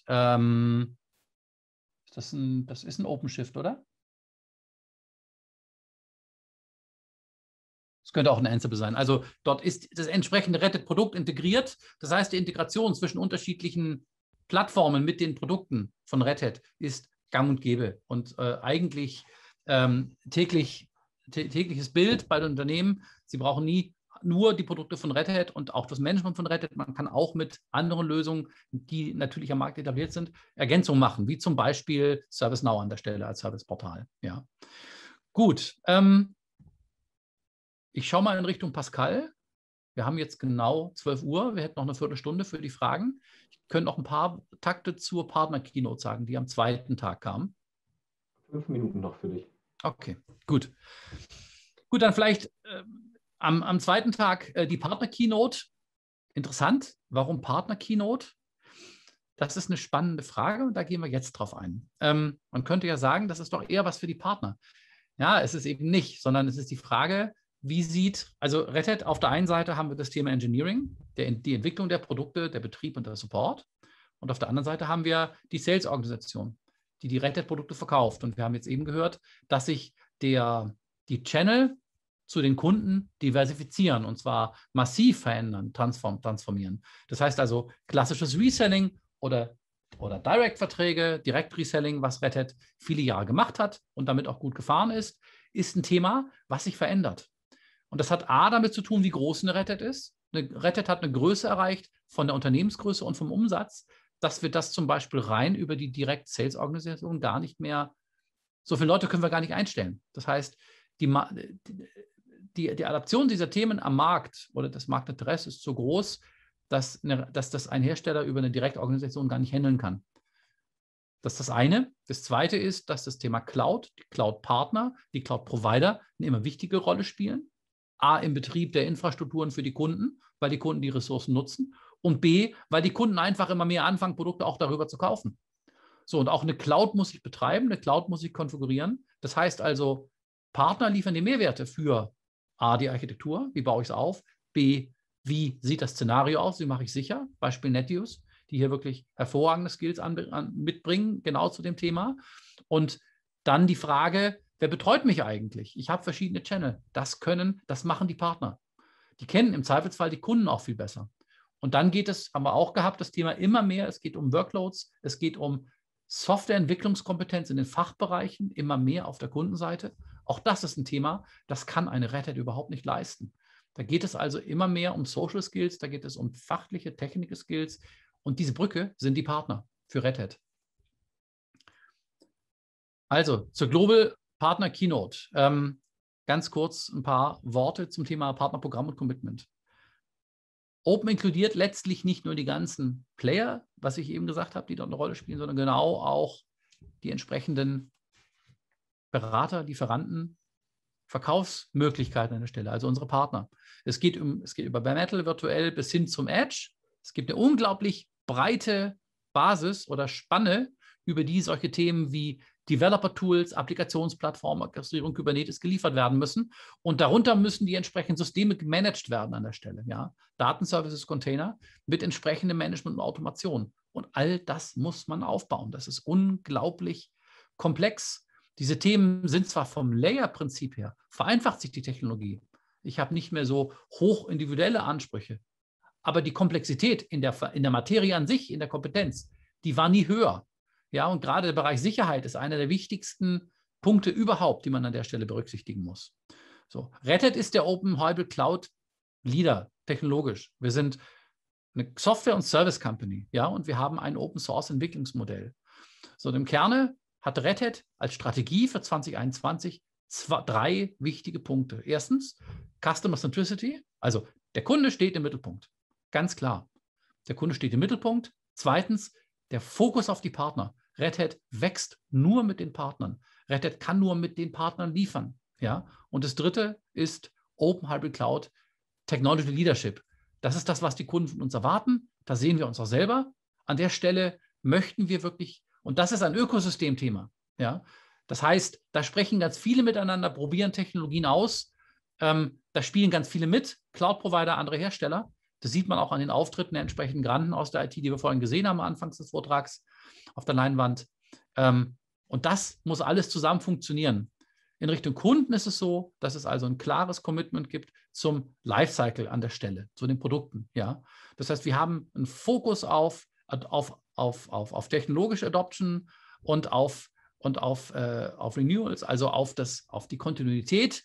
das ist ein OpenShift, oder? Das könnte auch ein Ansible sein. Also dort ist das entsprechende Red Hat-Produkt integriert. Das heißt, die Integration zwischen unterschiedlichen Plattformen mit den Produkten von Red Hat ist gang und gäbe. Und eigentlich tägliches Bild bei den Unternehmen. Sie brauchen nie nur die Produkte von Red Hat und auch das Management von Red Hat. Man kann auch mit anderen Lösungen, die natürlich am Markt etabliert sind, Ergänzungen machen, wie zum Beispiel ServiceNow an der Stelle als Serviceportal. Ja. Gut. Ich schaue mal in Richtung Pascal. Wir haben jetzt genau 12 Uhr. Wir hätten noch eine Viertelstunde für die Fragen. Ich könnte noch ein paar Takte zur Partner-Keynote sagen, die am zweiten Tag kam. 5 Minuten noch für dich. Okay, gut. Gut, dann vielleicht am zweiten Tag die Partner-Keynote. Interessant. Warum Partner-Keynote? Das ist eine spannende Frage und da gehen wir jetzt drauf ein. Man könnte ja sagen, das ist doch eher was für die Partner. Ja, es ist eben nicht, sondern es ist die Frage, also Red Hat, auf der einen Seite haben wir das Thema Engineering, die Entwicklung der Produkte, der Betrieb und der Support. Und auf der anderen Seite haben wir die Sales-Organisation, die Red Hat-Produkte verkauft. Und wir haben jetzt eben gehört, dass sich die Channel zu den Kunden diversifizieren und zwar massiv verändern, transformieren. Das heißt also klassisches Reselling oder Direct-Verträge, Direct-Reselling, was Red Hat viele Jahre gemacht hat und damit auch gut gefahren ist ein Thema, was sich verändert. Und das hat damit zu tun, wie groß eine Red Hat ist. Red Hat hat eine Größe erreicht von der Unternehmensgröße und vom Umsatz, dass wir das zum Beispiel rein über die Direct-Sales-Organisation gar nicht mehr, so viele Leute können wir gar nicht einstellen. Das heißt, die Adaption dieser Themen am Markt oder das Marktinteresse ist so groß, dass das ein Hersteller über eine Direktorganisation gar nicht handeln kann. Das ist das eine. Das zweite ist, dass das Thema Cloud, die Cloud-Partner, die Cloud-Provider eine immer wichtige Rolle spielen. A, im Betrieb der Infrastrukturen für die Kunden, weil die Kunden die Ressourcen nutzen. Und B, weil die Kunden einfach immer mehr anfangen, Produkte auch darüber zu kaufen. So, und auch eine Cloud muss ich betreiben, eine Cloud muss ich konfigurieren. Das heißt also, Partner liefern die Mehrwerte für A, die Architektur, wie baue ich es auf, B, wie sieht das Szenario aus, wie mache ich sicher, Beispiel NetUse, die hier wirklich hervorragende Skills mitbringen, genau zu dem Thema. Und dann die Frage, wer betreut mich eigentlich? Ich habe verschiedene Channel. Das machen die Partner. Die kennen im Zweifelsfall die Kunden auch viel besser. Und dann geht es, haben wir auch gehabt, das Thema immer mehr, es geht um Workloads, es geht um Softwareentwicklungskompetenz in den Fachbereichen, immer mehr auf der Kundenseite. Auch das ist ein Thema, das kann eine Red Hat überhaupt nicht leisten. Da geht es also immer mehr um Social Skills, da geht es um fachliche, technische Skills und diese Brücke sind die Partner für Red Hat. Also zur Global Partner Keynote. Ganz kurz ein paar Worte zum Thema Partnerprogramm und Commitment. Open inkludiert letztlich nicht nur die ganzen Player, was ich eben gesagt habe, die dort eine Rolle spielen, sondern genau auch die entsprechenden Berater, Lieferanten, Verkaufsmöglichkeiten an der Stelle, also unsere Partner. Es geht über Bare Metal virtuell bis hin zum Edge. Es gibt eine unglaublich breite Basis oder Spanne, über die solche Themen wie Developer-Tools, Applikationsplattformen, Orchestrierung, Kubernetes geliefert werden müssen. Und darunter müssen die entsprechenden Systeme gemanagt werden an der Stelle. Ja? Datenservices, Container mit entsprechendem Management und Automation. Und all das muss man aufbauen. Das ist unglaublich komplex. Diese Themen sind zwar vom Layer-Prinzip her, vereinfacht sich die Technologie. Ich habe nicht mehr so hoch individuelle Ansprüche. Aber die Komplexität in der Materie an sich, in der Kompetenz, die war nie höher. Ja, und gerade der Bereich Sicherheit ist einer der wichtigsten Punkte überhaupt, die man an der Stelle berücksichtigen muss. So, Red Hat ist der Open Hybrid Cloud Leader technologisch. Wir sind eine Software- und Service-Company, ja, und wir haben ein Open-Source-Entwicklungsmodell. So, im Kerne hat Red Hat als Strategie für 2021 drei wichtige Punkte. Erstens, Customer Centricity, also der Kunde steht im Mittelpunkt. Ganz klar. Der Kunde steht im Mittelpunkt. Zweitens, der Fokus auf die Partner. Red Hat wächst nur mit den Partnern. Red Hat kann nur mit den Partnern liefern. Ja? Und das dritte ist Open Hybrid Cloud Technology Leadership. Das ist das, was die Kunden von uns erwarten. Da sehen wir uns auch selber. An der Stelle möchten wir wirklich, und das ist ein Ökosystemthema. Ja? Das heißt, da sprechen ganz viele miteinander, probieren Technologien aus. Da spielen ganz viele mit, Cloud-Provider, andere Hersteller. Das sieht man auch an den Auftritten der entsprechenden Granden aus der IT, die wir vorhin gesehen haben, anfangs des Vortrags auf der Leinwand. Und das muss alles zusammen funktionieren. In Richtung Kunden ist es so, dass es also ein klares Commitment gibt zum Lifecycle an der Stelle, zu den Produkten. Ja? Das heißt, wir haben einen Fokus auf technologische Adoption und auf Renewals, also auf die Kontinuität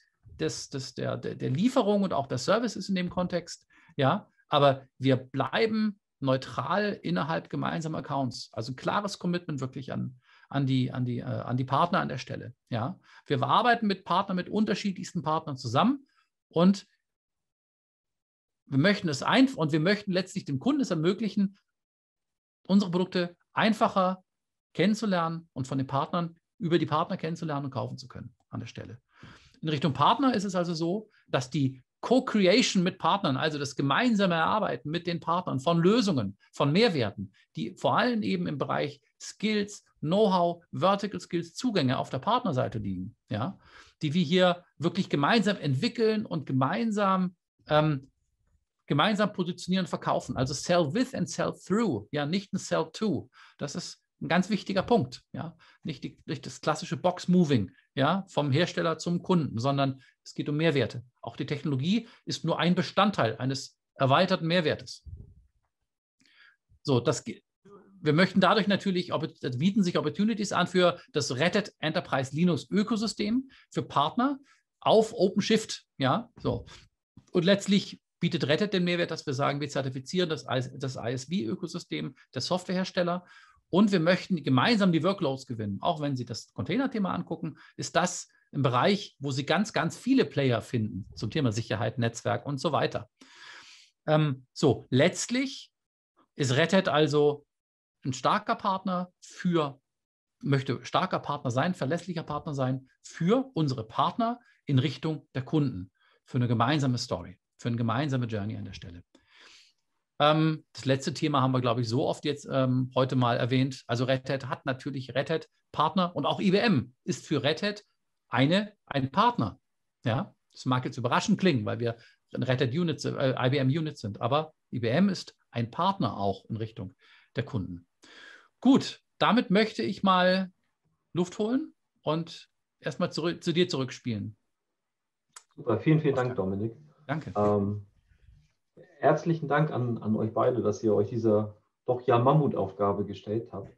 der Lieferung und auch der Services in dem Kontext. Ja? Aber wir bleiben neutral innerhalb gemeinsamer Accounts. Also ein klares Commitment wirklich an die Partner an der Stelle. Ja? Wir arbeiten mit Partnern, mit unterschiedlichsten Partnern zusammen Und wir möchten es einfach und wir möchten letztlich dem Kunden es ermöglichen, unsere Produkte einfacher kennenzulernen und von den Partnern über die Partner kennenzulernen und kaufen zu können an der Stelle. In Richtung Partner ist es also so, dass die Co-Creation mit Partnern, also das gemeinsame Erarbeiten mit den Partnern von Lösungen, von Mehrwerten, die vor allem eben im Bereich Skills, Know-how, Vertical Skills, Zugänge auf der Partnerseite liegen, ja, die wir hier wirklich gemeinsam entwickeln und gemeinsam positionieren und verkaufen. Also sell with and sell through, ja, nicht ein sell to. Das ist ein ganz wichtiger Punkt, ja, nicht das klassische Box-Moving, ja, vom Hersteller zum Kunden, sondern es geht um Mehrwerte. Auch die Technologie ist nur ein Bestandteil eines erweiterten Mehrwertes. So, wir möchten dadurch natürlich, bieten sich Opportunities an für das Red Hat Enterprise Linux Ökosystem für Partner auf OpenShift, ja, so. Und letztlich bietet Red Hat den Mehrwert, dass wir sagen, wir zertifizieren das ISV-Ökosystem der Softwarehersteller und wir möchten gemeinsam die Workloads gewinnen. Auch wenn Sie das Container-Thema angucken, ist das ein Bereich, wo Sie ganz, ganz viele Player finden zum Thema Sicherheit, Netzwerk und so weiter. Letztlich ist Red Hat also ein starker Partner möchte starker Partner sein, verlässlicher Partner sein für unsere Partner in Richtung der Kunden, für eine gemeinsame Story, für eine gemeinsame Journey an der Stelle. Das letzte Thema haben wir, glaube ich, so oft jetzt heute mal erwähnt. Also Red Hat hat natürlich Red Hat Partner und auch IBM ist für Red Hat ein Partner. Ja? Das mag jetzt überraschend klingen, weil wir Red Hat Units, IBM Units sind, aber IBM ist ein Partner auch in Richtung der Kunden. Gut, damit möchte ich mal Luft holen und erstmal zu dir zurückspielen. Super, vielen, vielen Dank, Dominik. Danke. Herzlichen Dank an euch beide, dass ihr euch dieser doch ja Mammutaufgabe gestellt habt.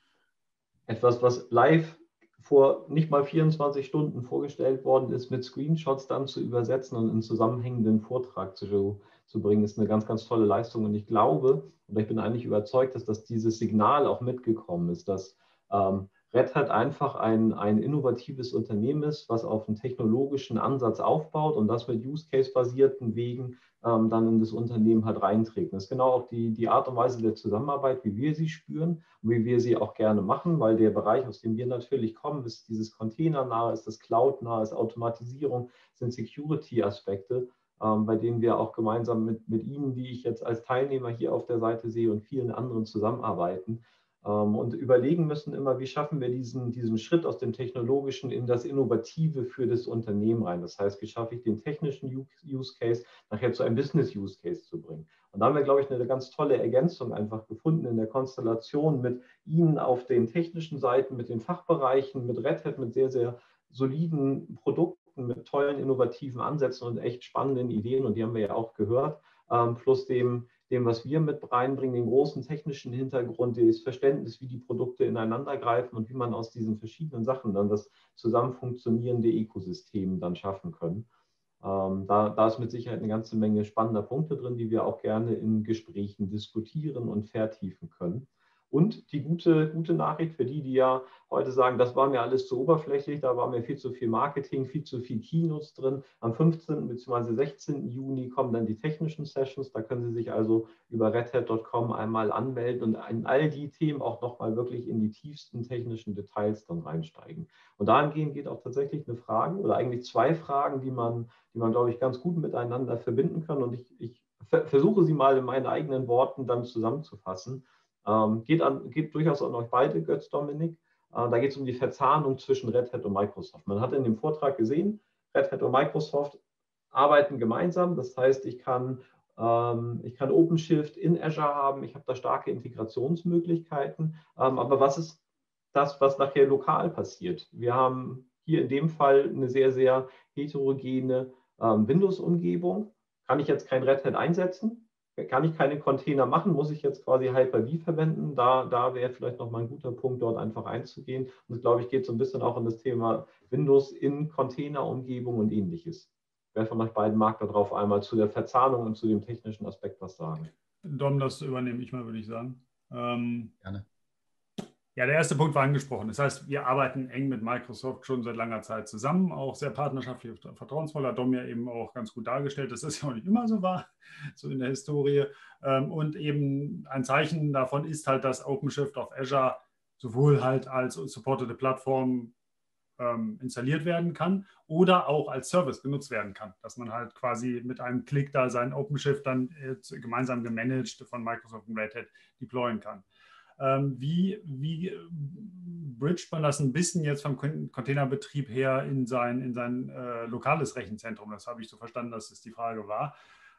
Etwas, was live vor nicht mal 24 Stunden vorgestellt worden ist, mit Screenshots dann zu übersetzen und einen zusammenhängenden Vortrag zu bringen, ist eine ganz, ganz tolle Leistung. Und ich glaube, und ich bin eigentlich überzeugt, dass dieses Signal auch mitgekommen ist, dass Red Hat einfach ein innovatives Unternehmen ist, was auf einen technologischen Ansatz aufbaut und das mit Use-Case-basierten Wegen dann in das Unternehmen halt reinträgt. Das ist genau auch die Art und Weise der Zusammenarbeit, wie wir sie spüren und wie wir sie auch gerne machen, weil der Bereich, aus dem wir natürlich kommen, ist dieses Container-nahe, ist das Cloud-nahe, ist Automatisierung, sind Security-Aspekte, bei denen wir auch gemeinsam mit Ihnen, die ich jetzt als Teilnehmer hier auf der Seite sehe und vielen anderen zusammenarbeiten. Und überlegen müssen immer, wie schaffen wir diesen Schritt aus dem Technologischen in das Innovative für das Unternehmen rein. Das heißt, wie schaffe ich den technischen Use Case nachher zu einem Business Use Case zu bringen. Und da haben wir, glaube ich, eine ganz tolle Ergänzung einfach gefunden in der Konstellation mit Ihnen auf den technischen Seiten, mit den Fachbereichen, mit Red Hat, mit sehr, sehr soliden Produkten, mit tollen, innovativen Ansätzen und echt spannenden Ideen. Und die haben wir ja auch gehört, plus dem, was wir mit reinbringen, den großen technischen Hintergrund, das Verständnis, wie die Produkte ineinander greifen und wie man aus diesen verschiedenen Sachen dann das zusammen funktionierende Ökosystem dann schaffen können. Da ist mit Sicherheit eine ganze Menge spannender Punkte drin, die wir auch gerne in Gesprächen diskutieren und vertiefen können. Und die gute Nachricht für die ja heute sagen, das war mir alles zu oberflächlich, da war mir viel zu viel Marketing, viel zu viel Keynotes drin. Am 15. bzw. 16. Juni kommen dann die technischen Sessions. Da können Sie sich also über redhat.com einmal anmelden und in all die Themen auch nochmal wirklich in die tiefsten technischen Details dann reinsteigen. Und dahingehend geht auch tatsächlich eine Frage oder eigentlich zwei Fragen, die man glaube ich, ganz gut miteinander verbinden kann. Und ich versuche sie mal in meinen eigenen Worten dann zusammenzufassen. Geht durchaus an euch beide, Götz, Dominik. Da geht es um die Verzahnung zwischen Red Hat und Microsoft. Man hat in dem Vortrag gesehen, Red Hat und Microsoft arbeiten gemeinsam. Das heißt, ich kann OpenShift in Azure haben. Ich habe da starke Integrationsmöglichkeiten. Aber was ist das, was nachher lokal passiert? Wir haben hier in dem Fall eine sehr, sehr heterogene Windows-Umgebung. Kann ich jetzt kein Red Hat einsetzen? Kann ich keine Container machen? Muss ich jetzt quasi Hyper-V verwenden? Da wäre vielleicht nochmal ein guter Punkt, dort einfach einzugehen. Und das, glaube ich, geht so ein bisschen auch in das Thema Windows in Container-Umgebung und Ähnliches. Wer von euch beiden mag darauf einmal zu der Verzahnung und zu dem technischen Aspekt was sagen? Dom, das übernehme ich mal, würde ich sagen. Gerne. Ja, der erste Punkt war angesprochen. Das heißt, wir arbeiten eng mit Microsoft schon seit langer Zeit zusammen, auch sehr partnerschaftlich, vertrauensvoll, hat Dom ja eben auch ganz gut dargestellt, dass das ja auch nicht immer so war, so in der Historie. Und eben ein Zeichen davon ist halt, dass OpenShift auf Azure sowohl halt als supportete Plattform installiert werden kann oder auch als Service genutzt werden kann, dass man halt quasi mit einem Klick da sein OpenShift dann gemeinsam gemanagt von Microsoft und Red Hat deployen kann. Wie bridgt man das ein bisschen jetzt vom Containerbetrieb her in sein lokales Rechenzentrum? Das habe ich so verstanden, dass es die Frage war.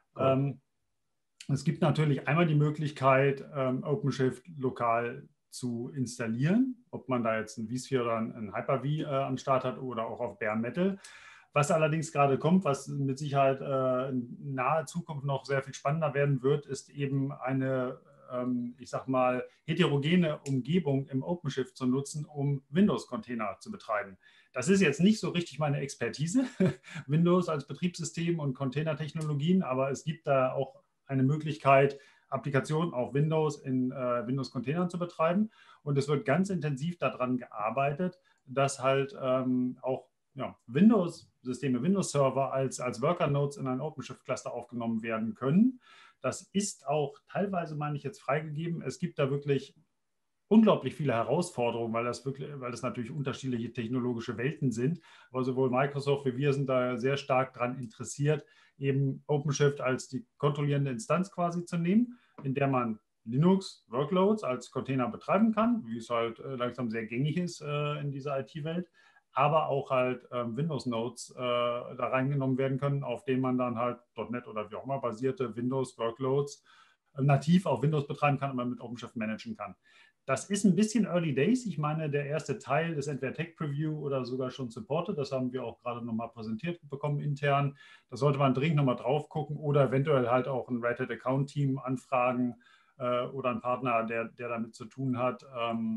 Es gibt natürlich einmal die Möglichkeit, OpenShift lokal zu installieren, ob man da jetzt ein vSphere oder ein Hyper-V am Start hat oder auch auf Bare Metal. Was allerdings gerade kommt, was mit Sicherheit in naher Zukunft noch sehr viel spannender werden wird, ist eben eine, ich sag mal, heterogene Umgebung im OpenShift zu nutzen, um Windows-Container zu betreiben. Das ist jetzt nicht so richtig meine Expertise, Windows als Betriebssystem und Containertechnologien, aber es gibt da auch eine Möglichkeit, Applikationen auf Windows in Windows-Containern zu betreiben. Und es wird ganz intensiv daran gearbeitet, dass halt auch Windows-Systeme, Windows-Server als Worker-Nodes in ein OpenShift-Cluster aufgenommen werden können. Das ist auch teilweise, meine ich, jetzt freigegeben. Es gibt da wirklich unglaublich viele Herausforderungen, weil das natürlich unterschiedliche technologische Welten sind. Aber sowohl Microsoft wie wir sind da sehr stark daran interessiert, eben OpenShift als die kontrollierende Instanz quasi zu nehmen, in der man Linux-Workloads als Container betreiben kann, wie es halt langsam sehr gängig ist in dieser IT-Welt, aber auch halt Windows-Nodes da reingenommen werden können, auf denen man dann halt .NET oder wie auch immer basierte Windows-Workloads nativ auf Windows betreiben kann und man mit OpenShift managen kann. Das ist ein bisschen Early Days. Ich meine, der erste Teil ist entweder Tech Preview oder sogar schon supported. Das haben wir auch gerade nochmal präsentiert bekommen intern. Da sollte man dringend nochmal drauf gucken oder eventuell halt auch ein Red Hat Account Team anfragen oder einen Partner, der damit zu tun hat.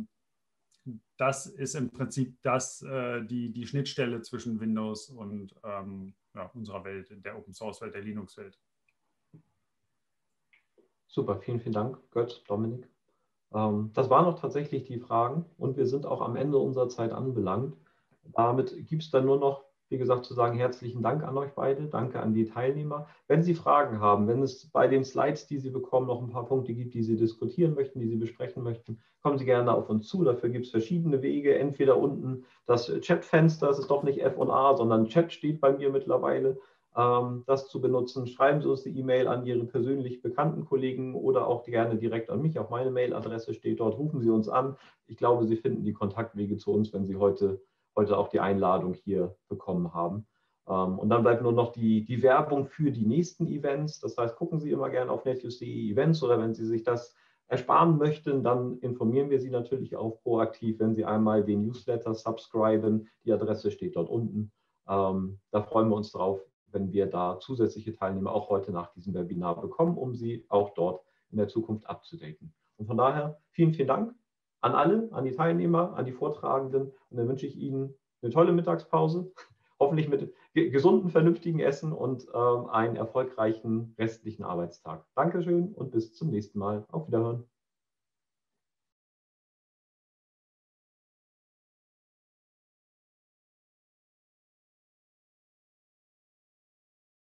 Das ist im Prinzip die Schnittstelle zwischen Windows und unserer Welt, der Open Source Welt, der Linux Welt. Super, vielen, vielen Dank, Götz, Dominik. Das waren noch tatsächlich die Fragen und wir sind auch am Ende unserer Zeit anbelangt. Damit gibt es dann nur noch, wie gesagt, zu sagen, herzlichen Dank an euch beide, danke an die Teilnehmer. Wenn Sie Fragen haben, wenn es bei den Slides, die Sie bekommen, noch ein paar Punkte gibt, die Sie diskutieren möchten, die Sie besprechen möchten, kommen Sie gerne auf uns zu. Dafür gibt es verschiedene Wege. Entweder unten das Chatfenster, es ist doch nicht F&A, sondern Chat steht bei mir mittlerweile. Das zu benutzen. Schreiben Sie uns die E-Mail an Ihre persönlich bekannten Kollegen oder auch gerne direkt an mich. Auf meine Mailadresse steht dort. Rufen Sie uns an. Ich glaube, Sie finden die Kontaktwege zu uns, wenn Sie heute auch die Einladung hier bekommen haben. Und dann bleibt nur noch die Werbung für die nächsten Events. Das heißt, gucken Sie immer gerne auf netnews.de Events oder wenn Sie sich das ersparen möchten, dann informieren wir Sie natürlich auch proaktiv, wenn Sie einmal den Newsletter subscriben. Die Adresse steht dort unten. Da freuen wir uns drauf, wenn wir da zusätzliche Teilnehmer auch heute nach diesem Webinar bekommen, um sie auch dort in der Zukunft abzudaten. Und von daher vielen, vielen Dank an alle, an die Teilnehmer, an die Vortragenden. Und dann wünsche ich Ihnen eine tolle Mittagspause, hoffentlich mit gesundem, vernünftigen Essen und einen erfolgreichen restlichen Arbeitstag. Dankeschön und bis zum nächsten Mal. Auf Wiederhören.